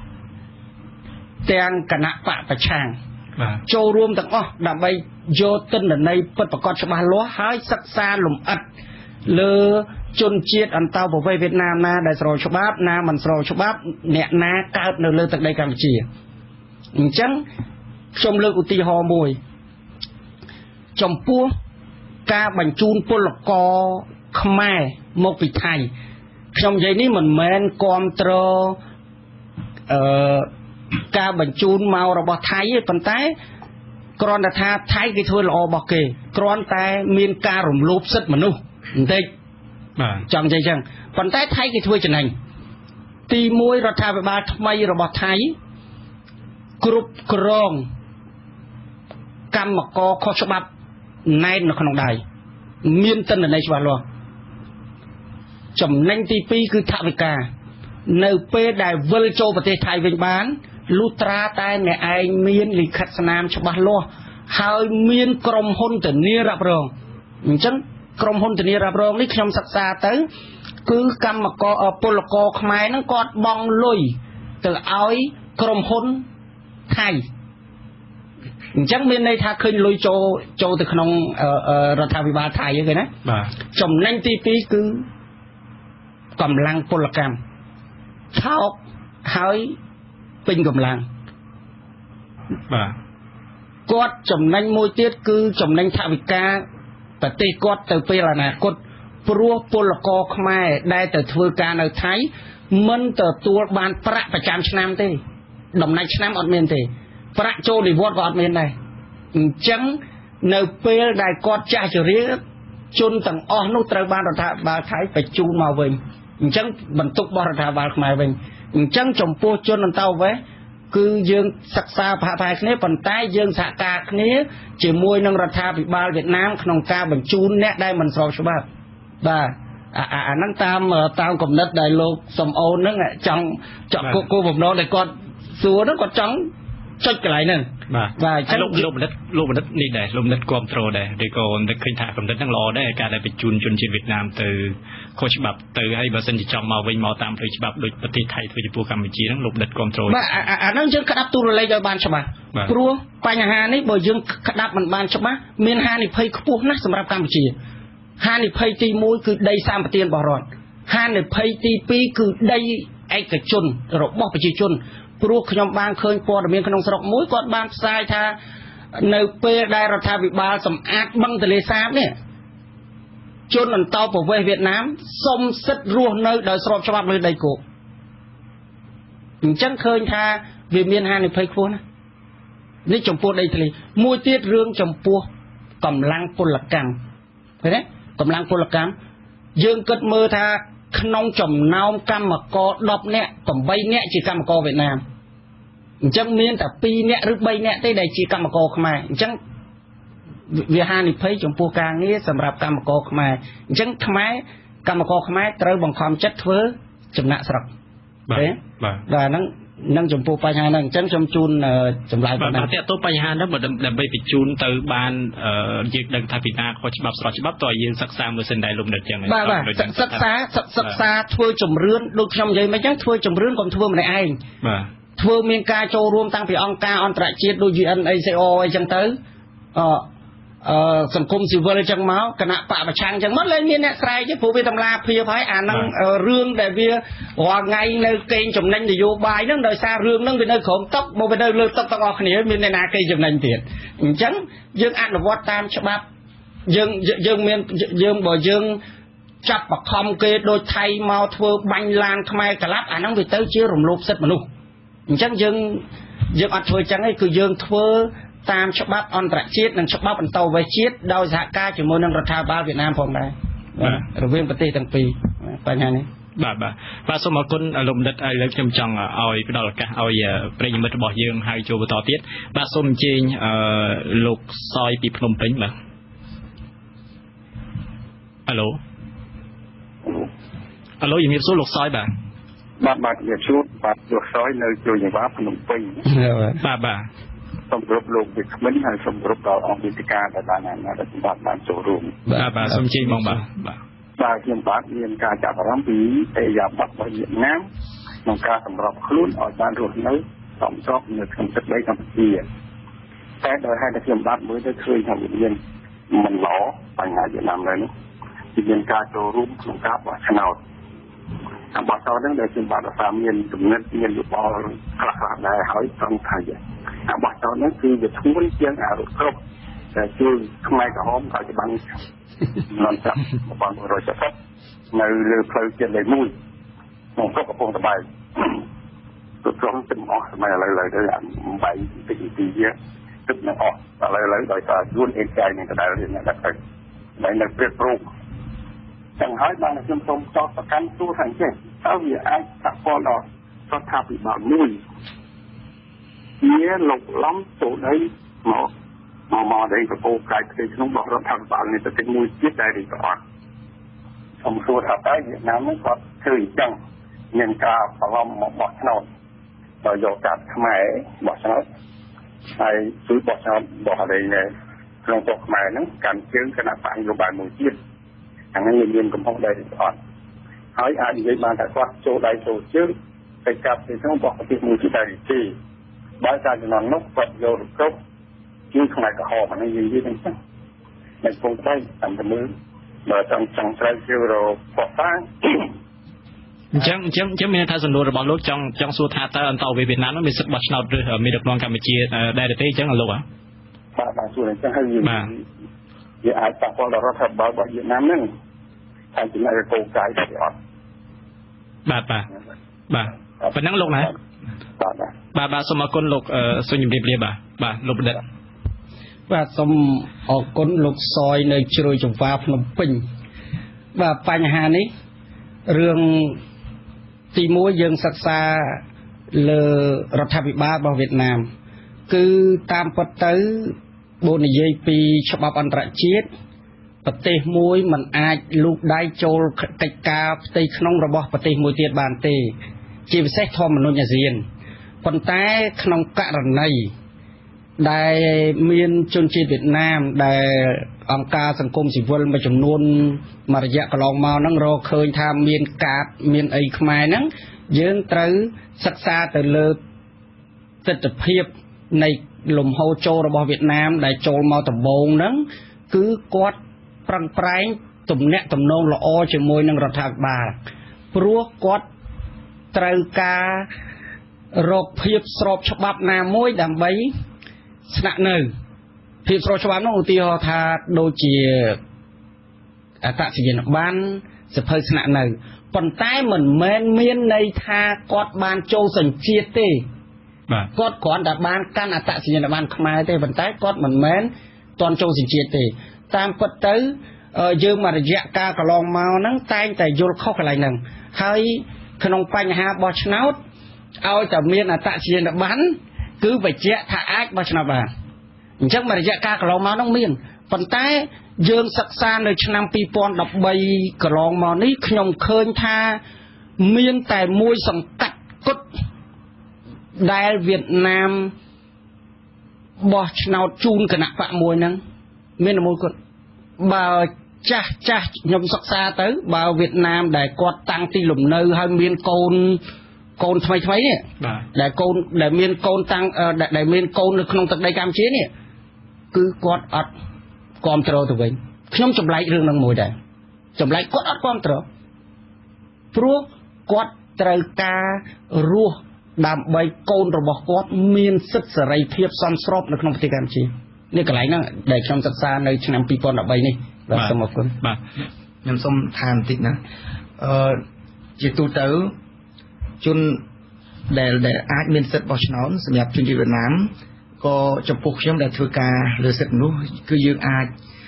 ទាំងគណៈបកប្រឆាំងចូលរួមទាំងអស់ដើម្បីយកទិន្នន័យពិតប្រាកដច្បាស់លាស់ហើយសិក្សាលម្អិតលើជនជាតិអន្តោប្រវេសន៍វៀតណាមណាដែលស្របច្បាប់ណាមិនស្របច្បាប់អ្នកណាកើតនៅលើទឹកដីកម្ពុជាអញ្ចឹងខ្ញុំលើកឧទាហរណ៍មួយចំពោះការបញ្ជូនពលករខ្មែរមកពីថៃខ្ញុំនិយាយនេះមិនមែនគ្រប់គ្រងការបញ្ជូនមករបស់ថៃទេប៉ុន្តែគ្រាន់តែថាថៃគេធ្វើល្អរបស់គេគ្រាន់តែមានការរំលោភសិទ្ធិមនុស្សបន្តិចចង់និយាយចឹងប៉ុន្តែថៃគេធ្វើចំណេញទី1រដ្ឋាភិបាលថ្មីរបស់ថៃគ្រប់គ្រងកម្មករខុសច្បាប់ណែននៅក្នុងដៃមានទិន្នន័យច្បាស់លាស់ចំណេញទី2គឺថវិកានៅពេលដែលវិលចូលប្រទេសថៃវិញបានលុត្រាតែអ្នកឯងមានលិខិតស្នាមច្បាស់លាស់ហើយមានក្រុមហ៊ុនធានារ៉ាប់រងអញ្ចឹងក្រុមហ៊ុនធានារ៉ាប់រងនេះខ្ញុំសិក្សាទៅគឺកម្មករពលករខ្មែរហ្នឹងគាត់បង់លុយទៅឲ្យក្រុមហ៊ុនថៃអញ្ចឹងមានន័យថាឃើញលុយចូលទៅក្នុងរដ្ឋាភិបាលថៃហ្នឹងណាបាទចំណេញទី2គឺកម្លាំងពលកម្មថោកហើយពេញកម្លាំងបាទគាត់ចំណេញមួយទៀតគឺចំណេញថវិកាប្រទេសគាត់ទៅពេលអនាគតព្រោះពលករខ្មែរដែលទៅធ្វើការនៅថៃមិនទទួលបានប្រាក់ប្រចាំឆ្នាំទេដំណាច់ឆ្នាំអត់មានទេប្រាក់ចូលនិវត្តន៍ក៏អត់មានដែរអញ្ចឹងនៅពេលដែលគាត់ចាស់ជរាជនទាំងអស់នោះត្រូវបានរដ្ឋាភិបាលថៃបញ្ជូនមកវិញអញ្ចឹងបន្ទុករបស់រដ្ឋាភិបាលខ្មែរវិញអញ្ចឹងចំពោះជនអន្តោប្រវេសន៍គឺយើងសិក្សាសហការគ្នាប៉ុន្តែយើងសហការគ្នាជាមួយនឹងរដ្ឋាភិបាលវៀតណាមក្នុងការបញ្ជូនអ្នកដែលមិនស្របច្បាប់បាទអាហ្នឹងតាមគំនិតដែលលោកសំអូនហ្នឹងចង់គោលបំណងដែលគាត់សួរហ្នឹងគាត់ចង់ចុចកន្លែងហ្នឹងបាទអញ្ចឹងលោកបណ្ឌិតនេះដែរលោកបណ្ឌិតគ្រប់គ្រងដែរឬក៏នឹកឃើញថាបណ្ឌិតហ្នឹងល្អដែរការដែលបញ្ជូនជនជាតិវៀតណាមទៅខុសច្បាប់ទៅហើយបើសិនជាចង់មកវិញមកតាមផ្លូវច្បាប់ដូចប្រទេសថៃធ្វើចំពោះកម្ពុជាហ្នឹងលោកបណ្ឌិតគ្រប់គ្រងបាទអាហ្នឹងយើងក្តាប់ទូរលេខឲ្យបានច្បាស់ព្រោះបញ្ហានេះបើយើងក្តាប់មិនបានច្បាស់មានហានិភ័យខ្ពស់ណាស់សម្រាប់កម្ពុជាហានិភ័យទី1គឺដីសម្បត្តិរបស់រដ្ឋហានិភ័យទី2គឺដីឯកជនរបស់ប្រជាជនព្រោះខ្ញុំបានឃើញព័ត៌មានក្នុងស្រុកមួយគាត់បានផ្សាយថានៅពេលដែលរដ្ឋាភិបាលសម្អាតបឹងទន្លេសាបនេះជនអន្តោប្រវេសន៍វៀតណាមសុំសិទ្ធិរស់នៅដោយស្របច្បាប់លើដីគោកអញ្ចឹងឃើញថាវាមានហានិភ័យខ្ពស់ណាស់នេះចំពោះដីធ្លីមួយទៀតរឿងចំពោះកម្លាំងពលកម្មឃើញទេកម្លាំងពលកម្មយើងគិតមើលថាក្នុងចំណោមកម្មករ10នាក់8នាក់ជាកម្មករវៀតណាមអញ្ចឹងមានតែ2នាក់ឬ3នាក់ទេដែលជាកម្មករខ្មែរអញ្ចឹងវាហានិភ័យចំពោះការងារសម្រាប់កម្មករខ្មែរអញ្ចឹងកម្មករខ្មែរត្រូវបង្ខំចិត្តធ្វើចំណាក់ស្រុកទេបាទហ្នឹងចំពោះបញ្ហាហ្នឹងអញ្ចឹងខ្ញុំជូនចម្លើយបាទតើតើបញ្ហាហ្នឹងដើម្បីបញ្ជូនទៅបានយើងដឹងថាពីណាខុសច្បាប់ស្របច្បាប់តើយើងសិក្សាមើលសិនដែរលោកបណ្ឌិតចឹងបាទសិក្សាធ្វើជំរឿនដូចខ្ញុំនិយាយមិនអញ្ចឹងធ្វើជំរឿនកុំធ្វើម្នាក់ឯងបាទធ្វើមានការចូលរួមតាំងពីអង្គការអន្តរជាតិដូច UNHCR អីចឹងទៅសង្គមស៊ីវិលចឹងមកគណៈបកប្រឆាំងចឹងមកលែងមានអ្នកស្រែកទេព្រោះវាតម្លាភាពហើយអាហ្នឹងរឿងដែលវារាល់ថ្ងៃនៅកេងចំណេញនយោបាយហ្នឹងដោយសាររឿងហ្នឹងវានៅក្រោមតុកមកវានៅលើតុកទាំងអស់គ្នាមានអ្នកណាកេងចំណេញទៀតអញ្ចឹងយើងអនុវត្តតាមច្បាប់យើងបើយើងចាប់បខំគេដូចថៃមកធ្វើបាញ់ឡានខ្មែរក្លាប់អាហ្នឹងវាទៅជារំលោភសិទ្ធិមនុស្សអញ្ចឹងយើងអត់ធ្វើចឹងទេគឺយើងធ្វើតាមច្បាប់អន្តរជាតិនិងច្បាប់អន្តរវេសជាតិដោយសហការជាមួយនឹងរដ្ឋាភិបាលវៀតណាមផងដែររវាងប្រទេសទាំងពីរបញ្ហានេះបាទសូមអរគុណលោកបណ្ឌិតឥឡូវខ្ញុំចង់ឲ្យផ្ដល់ឱកាសឲ្យប្រិយមិត្តរបស់យើងហើយចូលបន្តទៀតបាទសូមអញ្ជើញលោកសយពីភ្នំពេញបាទអាឡូជំរាបសួរលោកសយបាទជំរាបសួរបាទលោកសយនៅជួយយ៉ាងវ៉ាភ្នំពេញបាទសម្រាប់លោកវិក្កាមិនហើយសម្រាប់ដល់អង្គវិទ្យាដែលបានរដ្ឋបានចូលរួមបាទសូមជម្រាបបងបាទខ្ញុំបាទមានការចាប់អារម្មណ៍ពីអេយ៉ាប័តរបស់វៀតណាមក្នុងការសម្របខ្លួនឲ្យបានរស់នៅសមស្របនៅក្នុងទឹកដីកម្ពុជាតែដោយហេតុតែខ្ញុំបាទមើលទៅឃើញថាវាមានមិនល្អបញ្ហាវៀតណាមឡើយនោះមានការចូលរួមក្នុងការបោះឆ្នោតបោះឆ្នោតហ្នឹងដែលខ្ញុំបាទថាមានគំនិតមានយោបល់ខ្លះៗដែរហើយត្រង់ថាបោះឆ្នោតហ្នឹងគឺវាធ្ងន់ជាងអារគ្រប់តែជួយខ្មែរក្រហមក៏ច្បាំងមិនចាប់1970នៅលើផ្លូវជាតិលេខ1ក្នុងស្រុកកំពង់ត្បែងទៅត្រង់ទាំងអស់សម័យឥឡូវទៅបែកតិចទីវាទឹកនឹងអស់ឥឡូវដោយសារយួនអេតកាយនឹងដដែលនេះដាក់ទៅហើយនៅព្រៀបព្រោះចឹងហើយបានខ្ញុំសូមតបប្រកាន់ទូខាងចេះតើវាអាចប៉ះពាល់ដល់រដ្ឋាភិបាលមួយវាលោកឡំចូលដីមកដីប្រពោកាយផ្ទៃក្នុងរបស់រដ្ឋាភិបាលនេះទៅទឹកមួយទៀតដែរឬក៏អត់សូមសួរថាតើវៀតណាមនេះគាត់ធ្វើអញ្ចឹងមានការប្រឡំមកបោះឆ្នោតដោយយកកាប់ខ្មែរបោះឆ្នោតហើយជួយបោះឆ្នោតរបស់អីណែក្នុងស្រុកខ្មែរហ្នឹងកាន់ជើងគណៈបកនយោបាយមួយទៀតអានេះមានកំហុសដែរឬអត់ហើយអាចនិយាយបានថាគាត់ចូលដៃចូលជើងទៅកាប់ទីក្នុងរបស់ប្រទេសមួយទៀតដែរទេបើការចំណងនោះគាត់យករកគ្រប់ជាខ្មែរក្រហមអានេះនិយាយហ្នឹងចឹងតែពងតែតាមទៅមើលបើចង់ត្រូវជឿរកប៉ុស្តាអញ្ចឹងមានថាសំណួររបស់លោកចង់សួរថាតើអន្តរវេសវៀតណាមមានសិទ្ធិបោះឆ្នោតឬមានដឹកនាំកម្ពុជាដែរទេអញ្ចឹងលោកបាទសួរអញ្ចឹងហើយវាអាចប៉ះពាល់ដល់រដ្ឋាភិបាលរបស់វៀតណាមហ្នឹងហើយចំណែកកោកាយទៅអត់បាទប៉ុណ្ណឹងលោកណាបាទសូមអរគុណលោកសូមជម្រាបលាបាទលោកបណ្ឌិតបាទសូមអរគុណលោកសយនៅជ្រោយចង្វាភ្នំពេញបាទបញ្ហានេះរឿងទី1យើងសិក្សាលើរដ្ឋាភិបាលរបស់វៀតណាមគឺតាមពិតទៅបើនិយាយពីច្បាប់អន្តរជាតិប្រទេសមួយមិនអាចលូកដៃចូលកិច្ចការផ្ទៃក្នុងរបស់ប្រទេសមួយទៀតបានទេជាពិសេសធម្មនុញ្ញអាស៊ានប៉ុន្តែក្នុងករណីដែលមានជនជាតិវៀតណាមដែលអង្គការសង្គមស៊ីវិលមួយចំនួនមួយរយៈកន្លងមកហ្នឹងរកឃើញថាមានកាតមានអីខ្មែរហ្នឹងយើងត្រូវសិក្សាទៅលើទស្សនវិជ្ជានៃលំហូរចូលរបស់វៀតណាមដែលចូលមកដំបូងហ្នឹងគឺគាត់ប្រឹងប្រែងទំនាក់ទំនងល្អជាមួយនឹងរដ្ឋាភិបាលព្រោះគាត់ត្រូវការរកភាពស្របច្បាប់ណាមួយដើម្បីស្នាក់នៅភាពស្របច្បាប់នោះឧទាហរណ៍ថាដូចជាអត្តសញ្ញាណប័ណ្ណសភៅស្នាក់នៅប៉ុន្តែមិនមែនមានន័យថាគាត់បានចូលសញ្ជាតិទេគាត់គ្រាន់តែបានកាន់អត្តសញ្ញាណប័ណ្ណខ្មែរទេប៉ុន្តែគាត់មិនមែនទាន់ចូលសញ្ជាតិទេតាមពិតទៅយើងមួយរយៈកាលកន្លងមកហ្នឹងតែងតែយល់ខុសកន្លែងហ្នឹងហើយក្នុងបញ្ហាបោះឆ្នោតឲ្យតែមានអត្តសញ្ញាណប័ណ្ណគឺបញ្ជាក់ថាអាចបោះឆ្នោតបានអញ្ចឹងមួយរយៈកាលកន្លងមកហ្នឹងមានប៉ុន្តែយើងសិក្សានៅឆ្នាំ2013កន្លងមកនេះខ្ញុំឃើញថាមានតែមួយសង្កាត់គត់ដែលវៀតណាមបោះឆ្នោតជូនគណៈបកមួយហ្នឹងមានមួយគត់បើចាស់ខ្ញុំសិក្សាទៅបើវៀតណាមដែលគាត់តាំងទីលំនៅហើយមានកូនថ្មីនេះដែលមានកូនតាំងដែលមានកូននៅក្នុងទឹកដីកម្ពុជានេះគឺគាត់អត់គាំទ្រទៅវិញខ្ញុំចម្លែករឿងហ្នឹងមួយដែរចម្លែកគាត់អត់គាំទ្រព្រោះគាត់ត្រូវការរស់ដើម្បីកូនរបស់គាត់មានសិទ្ធិសេរីភាពសមស្របនៅក្នុងប្រទេសកម្ពុជានេះកន្លែងហ្នឹងដែលខ្ញុំសិក្សានៅឆ្នាំ2013នេះបាទសូមអរគុណបាទខ្ញុំសូមថាបន្តិចណាជាទូទៅជនដែលអាចមានសិទ្ធិបោះឆ្នោតសម្រាប់ជនជាតិវៀតណាមក៏ចំពោះខ្ញុំដែលធ្វើការលើសិទ្ធិនោះគឺយើងអាច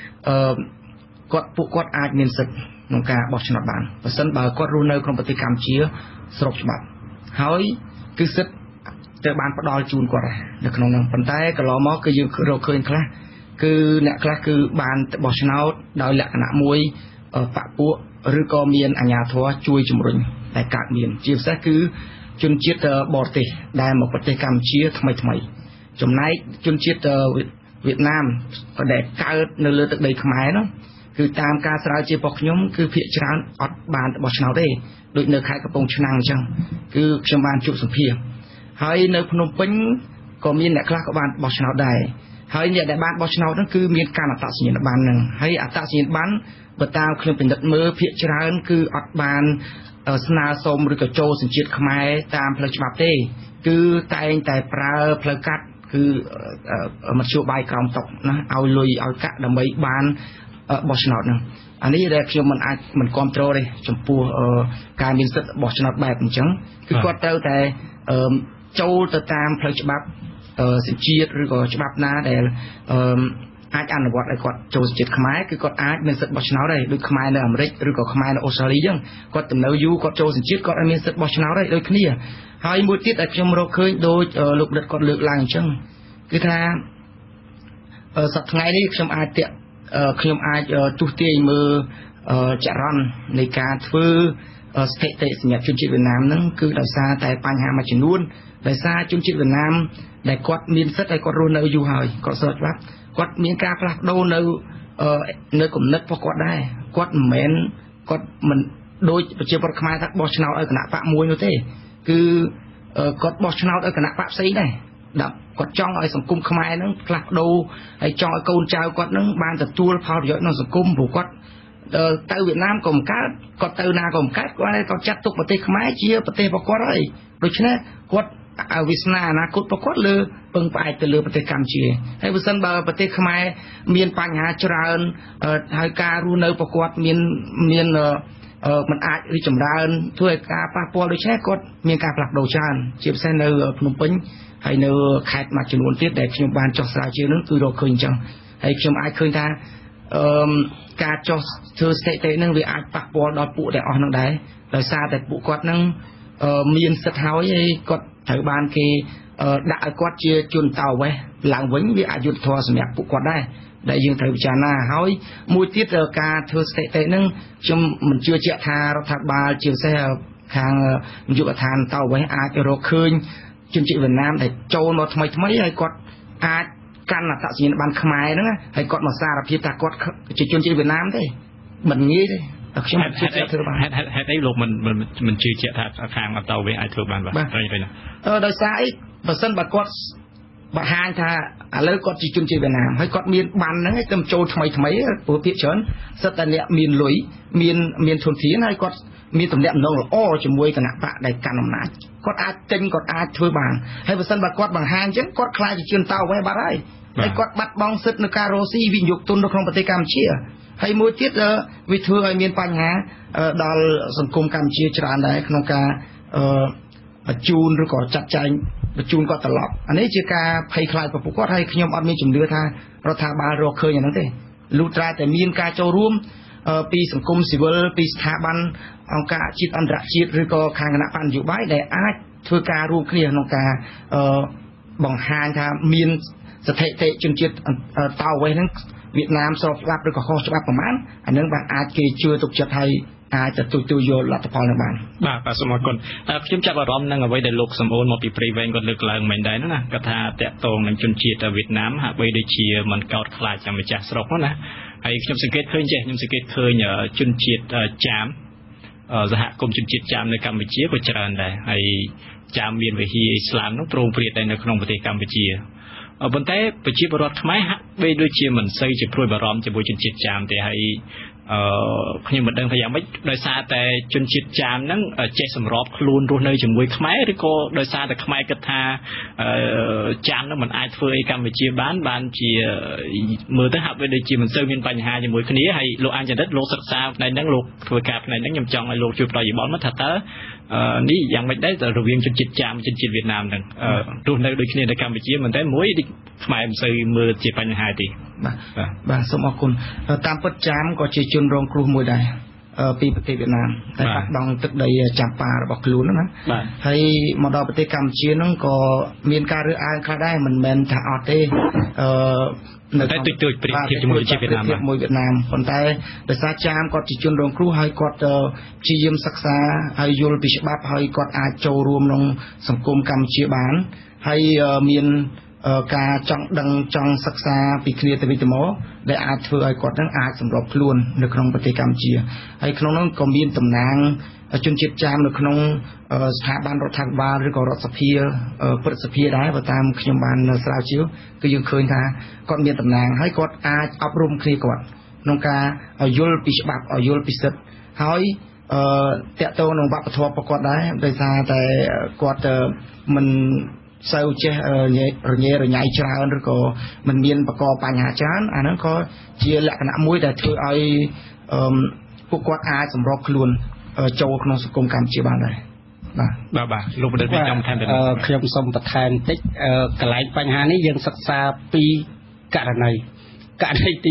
ពួកគាត់អាចមានសិទ្ធិក្នុងការបោះឆ្នោតបានបើសិនបើគាត់រស់នៅក្នុងប្រទេសកម្ពុជាស្របច្បាប់ហើយគឺសិទ្ធិត្រូវបានផ្ដល់ជូនគាត់នៅក្នុងនោះប៉ុន្តែកន្លងមកគឺយើងរកឃើញខ្លះគឺអ្នកខ្លះគឺបានបោះឆ្នោតដោយលក្ខណៈមួយបកពួកឬក៏មានអាជ្ញាធរជួយជំរុញតែកើតមានជាពិសេសគឺជនជាតិបរទេសដែលមកប្រទេសកម្ពុជាថ្មីចំណែកជនជាតិវៀតណាមដែលកើតនៅលើទឹកដីខ្មែរនោះគឺតាមការស្រាវជ្រាវរបស់ខ្ញុំគឺភាគច្រើនអត់បានបោះឆ្នោតទេដូចនៅខេត្តកំពង់ឆ្នាំងអញ្ចឹងគឺខ្ញុំបានជួបសម្ភារហើយនៅភ្នំពេញក៏មានអ្នកខ្លះក៏បានបោះឆ្នោតដែរហើយអ្នកដែលបានបោះឆ្នោតហ្នឹងគឺមានការអត្តសញ្ញាណប័ណ្ណហ្នឹងហើយអត្តសញ្ញាណប័ណ្ណបើតាមខ្ញុំពិនិត្យមើលភាគច្រើនគឺអត់បានស្នើសុំឬក៏ចូលសញ្ជាតិខ្មែរតាមផ្លូវច្បាប់ទេគឺតែងតែប្រើផ្លូវកាត់គឺមធ្យោបាយក្រោមតុណាឲ្យលុយឲ្យកាក់ដើម្បីបានបោះឆ្នោតហ្នឹងអានេះដែលខ្ញុំមិនអាចមិនគ្រប់គ្រងទេចំពោះការមានសិទ្ធិបោះឆ្នោតបែបអញ្ចឹងគឺគាត់ត្រូវតែចូលទៅតាមផ្លូវច្បាប់សញ្ជាតិឬក៏ច្បាប់ណាដែលអាចអនុវត្តឲ្យគាត់ចូលសញ្ជាតិខ្មែរគឺគាត់អាចមានសិទ្ធិបោះឆ្នោតដែរដូចខ្មែរនៅអាមេរិកឬក៏ខ្មែរនៅអូស្ត្រាលីអញ្ចឹងគាត់ទៅនៅយូរគាត់ចូលសញ្ជាតិគាត់អាចមានសិទ្ធិបោះឆ្នោតដែរដូចគ្នាហើយមួយទៀតដែលខ្ញុំរកឃើញដូចលោកដិតគាត់លើកឡើងអញ្ចឹងគឺថាសប្តាហ៍ថ្ងៃនេះខ្ញុំអាចទុះទាយមើលចរន្តនៃការធ្វើស្ថិតិសម្រាប់ជនជាតិវៀតណាមហ្នឹងគឺដោយសារតែបញ្ហាមួយចំនួនដោយសារជនជាតិវៀតណាមដែលគាត់មានសិទ្ធិហើយគាត់រស់នៅយូរហើយគាត់ស្របច្បាប់គាត់មានការផ្លាស់ប្ដូរនៅគំនិតរបស់គាត់ដែរគាត់មិនដូចប្រជាពលរដ្ឋខ្មែរថាបោះឆ្នោតឲ្យគណៈបកមួយនោះទេគឺគាត់បោះឆ្នោតឲ្យគណៈបកផ្សេងដែរគាត់ចង់ឲ្យសង្គមខ្មែរហ្នឹងផ្លាស់ប្ដូរហើយចង់ឲ្យកូនចៅគាត់ហ្នឹងបានទទួលផលប្រយោជន៍ក្នុងសង្គមព្រោះគាត់ទៅវៀតណាមក៏មិនកើតគាត់ទៅណាក៏មិនកើតគាត់ចាត់ទុកប្រទេសខ្មែរជាប្រទេសរបស់គាត់ហើយដូច្នេះគាត់វាសនាអនាគតរបស់គាត់លើពឹងផ្អែកទៅលើប្រទេសកម្ពុជាហើយបើសិនបើប្រទេសខ្មែរមានបញ្ហាច្រើនហើយការរស់នៅរបស់គាត់មានមិនអាចរីកចម្រើនធ្វើឲ្យការប៉ះពាល់ដូច្នេះគាត់មានការផ្លាស់ប្ដូរច្រើនជាពិសេសនៅភ្នំពេញហើយនៅខេត្តមួយចំនួនទៀតដែលខ្ញុំបានចុះស្រាវជ្រាវនោះគឺរកឃើញអញ្ចឹងហើយខ្ញុំអាចឃើញថាការចុះធ្វើស្ថិតិហ្នឹងវាអាចប៉ះពាល់ដល់ពួកទាំងអស់ហ្នឹងដែរដោយសារតែពួកគាត់ហ្នឹងមានសិទ្ធិហើយគាត់ត្រូវបានគេដាក់ឲ្យគាត់ជាជនតោវេសឡើងវិញវាអយុត្តិធម៌សម្រាប់ពួកគាត់ដែរដែលយើងត្រូវពិចារណាហើយមួយទៀតការធ្វើស្ថិតិហ្នឹងខ្ញុំមិនជឿជាក់ថារដ្ឋាភិបាលជាពិសេសខាងនាយកដ្ឋានតោវេសអាចរកឃើញជនជាតិវៀតណាមដែលចូលមកថ្មីហើយគាត់អាចកាន់អត្តសញ្ញាណប័ណ្ណខ្មែរហ្នឹងហើយគាត់មកសារភាពថាគាត់ជាជនជាតិវៀតណាមទេមិនងាយទេខ្ញុំជឿជាក់ធ្វើបានហេតុអីលោកមិនជឿជាក់ថាខាងអតោវេអាចធ្វើបានបាទដោយសារអីបើសិនបើគាត់បង្ហាញថាឥឡូវគាត់ជាជនជាតិវៀតណាមហើយគាត់មានបានហ្នឹងហើយទៅចូលថ្មីព្រោះភាគច្រើនសិតតែអ្នកមានលុយមានធនធានហើយគាត់មានទំនាក់ទំនងល្អជាមួយគណៈបកដែលកាន់អំណាចគាត់អាចទិញគាត់អាចធ្វើបានហើយបើសិនបើគាត់បង្ហាញអញ្ចឹងគាត់ខ្លាចជាជនតោវេសបាត់ហើយគាត់បាត់បង់សិទ្ធិនៅការរស់ស៊ីវិនិយោគទុននៅក្នុងប្រទេសកម្ពុជាហើយមួយទៀតវាធ្វើឲ្យមានបញ្ហាដល់សង្គមកម្ពុជាច្រើនដែរក្នុងការបញ្ជូនឬក៏ចាត់ចែងបញ្ជូនគាត់ត្រឡប់អានេះជាការភ័យខ្លាចរបស់ពួកគាត់ហើយខ្ញុំអត់មានជំនឿថារដ្ឋាភិបាលរកឃើញអាហ្នឹងទេលុះត្រាតែមានការចូលរួមពីសង្គមស៊ីវិលពីស្ថាប័នអង្គការជាតិអន្តរជាតិឬក៏ខាងគណៈបញ្ញយោបាយដែលអាចធ្វើការរួមគ្នាក្នុងការបង្ហាញថាមានស្ថិតិជនជាតិតោវេសហ្នឹងវៀតណាមស្របច្បាប់ឬក៏ខុសច្បាប់ប្រមាណអានឹងបានអាចគេជឿទុកចិត្តឲ្យអាចទទួលយកលទ្ធផលនឹងបានបាទសូមអរគុណខ្ញុំចាប់អារម្មណ៍នឹងអ្វីដែលលោកសំអូនមកពីព្រៃវែងគាត់លើកឡើងមិញដែរណាគាត់ថាតាក់ទងនឹងជនជាតិវៀតណាមហាក់បីដូចជាមិនកោតខ្លាចចាំម្ចាស់ស្រុកណាហើយខ្ញុំសង្កេតឃើញជនជាតិចាមសហគមន៍ជនជាតិចាមនៅកម្ពុជាក៏ច្រើនដែរហើយចាមមានវិហារអ៊ីស្លាមនោះប្រងព្រាតដែរនៅក្នុងប្រទេសកម្ពុជាប៉ុន្តែប្រជាពលរដ្ឋខ្មែរហាក់បីដូចជាមិនសូវជាព្រួយបារម្ភជាមួយជនជាតិចាមទេហើយខ្ញុំមិនដឹងថាយ៉ាងម៉េចដោយសារតែជនជាតិចាមហ្នឹងចេះសម្របខ្លួនរស់នៅជាមួយខ្មែរឬក៏ដោយសារតែខ្មែរគិតថាចាមហ្នឹងមិនអាចធ្វើអីកម្ពុជាបានជាមើលទៅហាក់បីដូចជាមិនសូវមានបញ្ហាជាមួយគ្នាហើយលោកអញ្ចរិតលោកសិក្សាផ្នែកហ្នឹងលោកធ្វើការផ្នែកហ្នឹងខ្ញុំចង់ឲ្យលោកជួយផ្ដល់យោបល់មកថាតើនេះយ៉ាងម៉េចដែររវាងជនជាតិចាមជនជាតិវៀតណាមហ្នឹងរស់នៅដូចគ្នានៅកម្ពុជាមិនតែមួយខ្មែរមិនសូវមើលជាបញ្ហាទេបាទសូមអរគុណតាមពិតចាមក៏ជាជនរងគ្រោះមួយដែរពីប្រទេសវៀតណាមតែបាត់បង់ទឹកដីចាំប៉ារបស់ខ្លួនណាហើយមកដល់ប្រទេសកម្ពុជាហ្នឹងក៏មានការរើសអើងខ្លះដែរមិនមែនថាអត់ទេនៅតែទុយប្រៀបធៀបជាមួយជាតិវៀតណាមមួយវៀតណាមប៉ុន្តែដោយសារចាមគាត់ជាជនរងគ្រោះហើយគាត់ព្យាយាមសិក្សាហើយយល់ពីច្បាប់ហើយគាត់អាចចូលរួមក្នុងសង្គមកម្ពុជាបានហើយមានការចង់ដឹងចង់សិក្សាពីគ្នាទៅវិញទៅមកដែលអាចធ្វើឲ្យគាត់នឹងអាចសម្របខ្លួននៅក្នុងប្រទេសកម្ពុជាហើយក្នុងនោះក៏មានតំណាងជនជាតិចាមនៅក្នុងស្ថាប័នរដ្ឋាភិបាលឬក៏រដ្ឋសភាព្រឹទ្ធសភាដែរបើតាមខ្ញុំបានស្រាវជ្រាវគឺយើងឃើញថាគាត់មានតំណាងហើយគាត់អាចអប់រំគ្នាគាត់ក្នុងការយល់ពីច្បាប់យល់ពីសិទ្ធិហើយតកតងនឹងវប្បធម៌របស់គាត់ដែរដោយសារតែគាត់មិនសូវចេះរញ៉េរញ៉ៃច្រើនឬក៏មិនមានបកបញ្ហាច្រើនអាហ្នឹងក៏ជាលក្ខណៈមួយដែលធ្វើឲ្យពួកគាត់អាចសម្របខ្លួនចូលក្នុងសង្គមកម្ពុជាបានដែរបាទលោកបណ្ឌិតមានចំថែមខ្ញុំសូមបន្ថែមបន្តិចកន្លែងបញ្ហានេះយើងសិក្សាពីករណីទី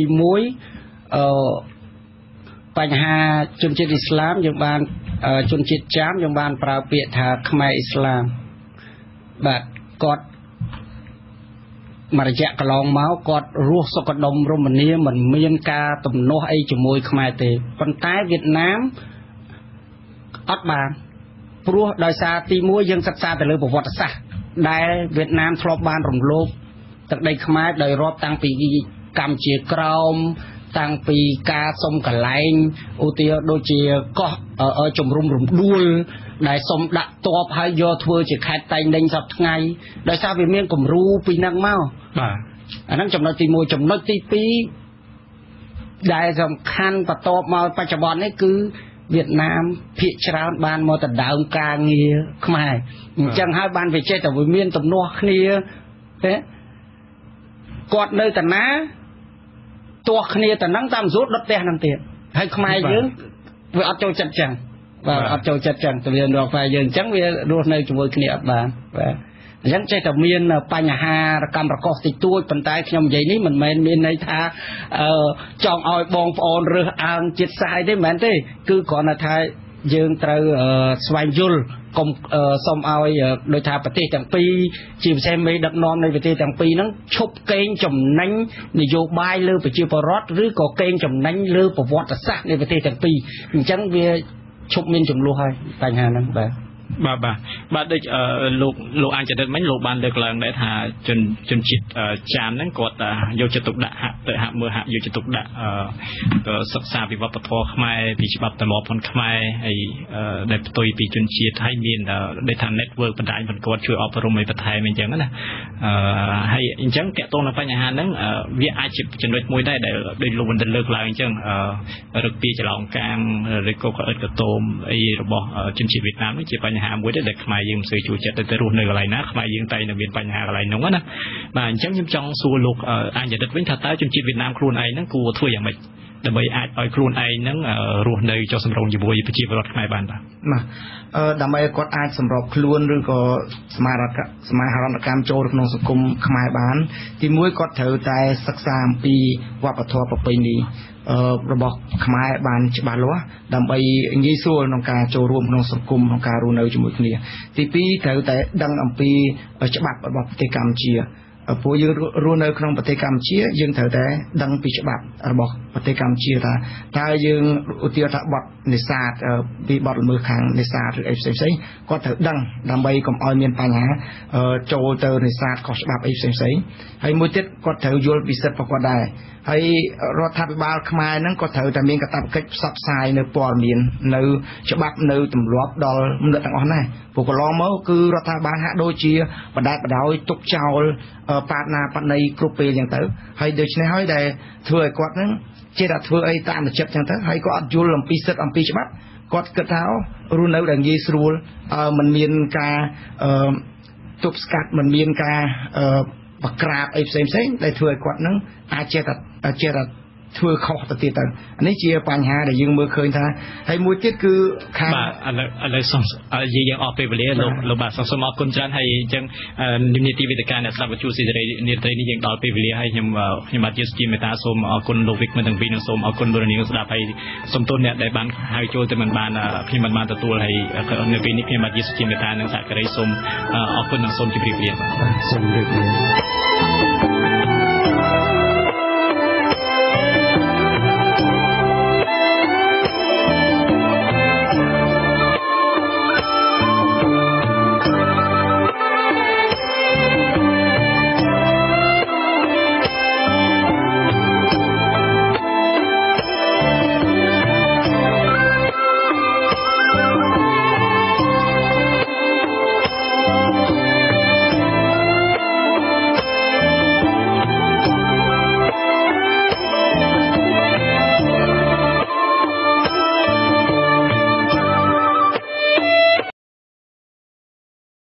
1បញ្ហាជនជាតិអ៊ីស្លាមយើងបានជនជាតិចាមយើងបានប្រើពាក្យថាខ្មែរអ៊ីស្លាមបាទគាត់មករយៈកន្លងមកគាត់រស់សុខដុមរមនាមិនមានការទំនាស់អីជាមួយខ្មែរទេប៉ុន្តែវៀតណាមអត់បានព្រោះដោយសារទី1យើងសិក្សាទៅលើប្រវត្តិសាស្ត្រដែលវៀតណាមធ្លាប់បានរំលោភទឹកដីខ្មែរដោយរាប់តាំងពីកម្ពុជាក្រោមតាំងពីការសុំកន្លែងឧទាហរណ៍ដូចជាកោះជំរុំរំដួលដែលសុំដាក់តបហើយយកធ្វើជាខេត្តតែងដេញសពថ្ងៃដោយសារវាមានគំរូពីហ្នឹងមកបាទអាហ្នឹងចំណុចទី1ចំណុចទី2ដែលសំខាន់បន្ទាប់មកបច្ចុប្បន្ននេះគឺវៀតណាមភាគច្រើនបានមកដណ្ដើមការងារខ្មែរអញ្ចឹងហើយបានវាចេះតែវាមានទំនាស់គ្នាទេគាត់នៅតាណាទាស់គ្នាតែហ្នឹងតាមស្រួលដុតផ្ទះហ្នឹងទៀតហើយខ្មែរយើងវាអត់ចូលចិត្តចឹងបាទអត់ចូលចិត្តចឹងទៅមានរកខ្មែរយើងអញ្ចឹងវារស់នៅជាមួយគ្នាអត់បានបាទអញ្ចឹងចេះតែមានបញ្ហារកម្មរកសតិចតួចប៉ុន្តែខ្ញុំនិយាយនេះមិនមែនមានន័យថាចង់ឲ្យបងប្អូនរើសអើងជាតិសាសន៍អីទេមិនមែនទេគឺគ្រាន់តែថាយើងត្រូវស្វែងយល់កុំសូមឲ្យដោយថាប្រទេសទាំងពីរជាពិសេសមេដឹកនាំនៃប្រទេសទាំងពីរហ្នឹងឈប់កេងចំណេញនយោបាយលើប្រជាពលរដ្ឋឬក៏កេងចំណេញលើប្រវត្តិសាស្ត្រនៃប្រទេសទាំងពីរអញ្ចឹងវាឈប់មានចំនួនហើយបញ្ហាហ្នឹងបាទដូចលោកអញ្ចរិតមិញលោកបានលើកឡើងដែរថាជនជាតិចាមហ្នឹងគាត់យកចិត្តទុកដាក់ហាក់យកចិត្តទុកដាក់សិក្សាពីវប្បធម៌ខ្មែរពីច្បាប់ទម្លាប់ផងខ្មែរហើយដែលផ្ទុយពីជនជាតិហើយមានដែលថា network បណ្ដាញផងគាត់ជួយអប់រំឲ្យបន្ថែមអញ្ចឹងណាហើយអញ្ចឹងតកតងនឹងបញ្ហាហ្នឹងវាអាចជាចំណុចមួយដែរដែលដូចលោកបណ្ឌិតលើកឡើងអញ្ចឹងរឹកពីច្រឡំកាមឬក៏ក្អិតកតោមអីរបស់ជនជាតិវៀតណាមនេះជាបញ្ហាមួយដែរដែលខ្មែរយើងមិនសូវជួយចិត្តទៅរស់នៅកន្លែងណាខ្មែរយើងតែនៅមានបញ្ហាកន្លែងហ្នឹងណាបាទអញ្ចឹងខ្ញុំចង់សួរលោកអញ្ចរិតវិញថាតើជនជាតិវៀតណាមខ្លួនឯងហ្នឹងគួរធ្វើយ៉ាងម៉េចដើម្បីអាចឲ្យខ្លួនឯងហ្នឹងរស់នៅចុះសម្រុងជាមួយប្រជាពលរដ្ឋខ្មែរបានបាទដើម្បីឲ្យគាត់អាចសម្របខ្លួនឬក៏សមាហរណកម្មចូលក្នុងសង្គមខ្មែរបានទី1គាត់ត្រូវតែសិក្សាអំពីវប្បធម៌ប្រពៃណីរបស់ខ្មែរបានច្បាស់លាស់ដើម្បីងាយស្រួលក្នុងការចូលរួមក្នុងសង្គមក្នុងការរស់នៅជាមួយគ្នាទី2ត្រូវតែដឹងអំពីច្បាប់របស់ប្រទេសកម្ពុជាព្រោះយើងរស់នៅក្នុងប្រទេសកម្ពុជាយើងត្រូវតែដឹងពីច្បាប់របស់ប្រទេសកម្ពុជាថាតើយើងឧទាហរណ៍ថាបទនេសាទពីបទល្មើសខាងនេសាទឬអីផ្សេងៗគាត់ត្រូវដឹងដើម្បីកុំឲ្យមានបញ្ហាចូលទៅនេសាទខុសច្បាប់អីផ្សេងៗហើយមួយទៀតគាត់ត្រូវយល់ពីសិទ្ធិរបស់គាត់ដែរហើយរដ្ឋាភិបាលខ្មែរហ្នឹងក៏ត្រូវតែមានកាតព្វកិច្ចផ្សព្វផ្សាយនៅព័ត៌មាននៅច្បាប់នៅទម្លាប់ដល់មនុស្សទាំងអស់ដែរព្រោះកន្លងមកគឺរដ្ឋាភិបាលហាក់ដូចជាបដិបដោយទុកចោលបាតណាបណីគ្រប់ពេលអញ្ចឹងទៅហើយដូច្នេះហើយដែលធ្វើឲ្យគាត់ហ្នឹងចេះតែធ្វើអីតាមចិត្តអញ្ចឹងទៅហើយក៏អត់យល់អំពីសិទ្ធិអំពីច្បាប់គាត់គិតថារស់នៅដែលងាយស្រួលមិនមានការទប់ស្កាត់មិនមានការបក្រាបអីផ្សេងៗដែលធ្វើឲ្យគាត់នឹងអាចចេះតែធ្វើខុសទៅទៀតទៅនេះជាបញ្ហាដែលយើងមើលឃើញថាហើយមួយទៀតគឺខាងឥឡូវសូមនិយាយយ៉ាងអស់ពេលវេលាលោកបាទសូមអរគុណច្រើនហើយអញ្ចឹងនិមនាទីវេទិកាអ្នកស្ដាប់វិទ្យុស៊ីសេរីនាត្រីនេះយើងដល់ពេលវេលាហើយខ្ញុំបាទជាសុជីមេតាសូមអរគុណលោកវិកមិនទាំងពីរនិងសូមអរគុណលោកនាងស្ដាប់ហើយសូមទោសអ្នកដែលបានហៅចូលទៅមិនបានខ្ញុំមិនបានទទួលហើយនៅពេលនេះខ្ញុំបាទជាសុជីមេតានិងសហការីសូមអរគុណនិងសូមជម្រាបលាសូមជម្រាបលា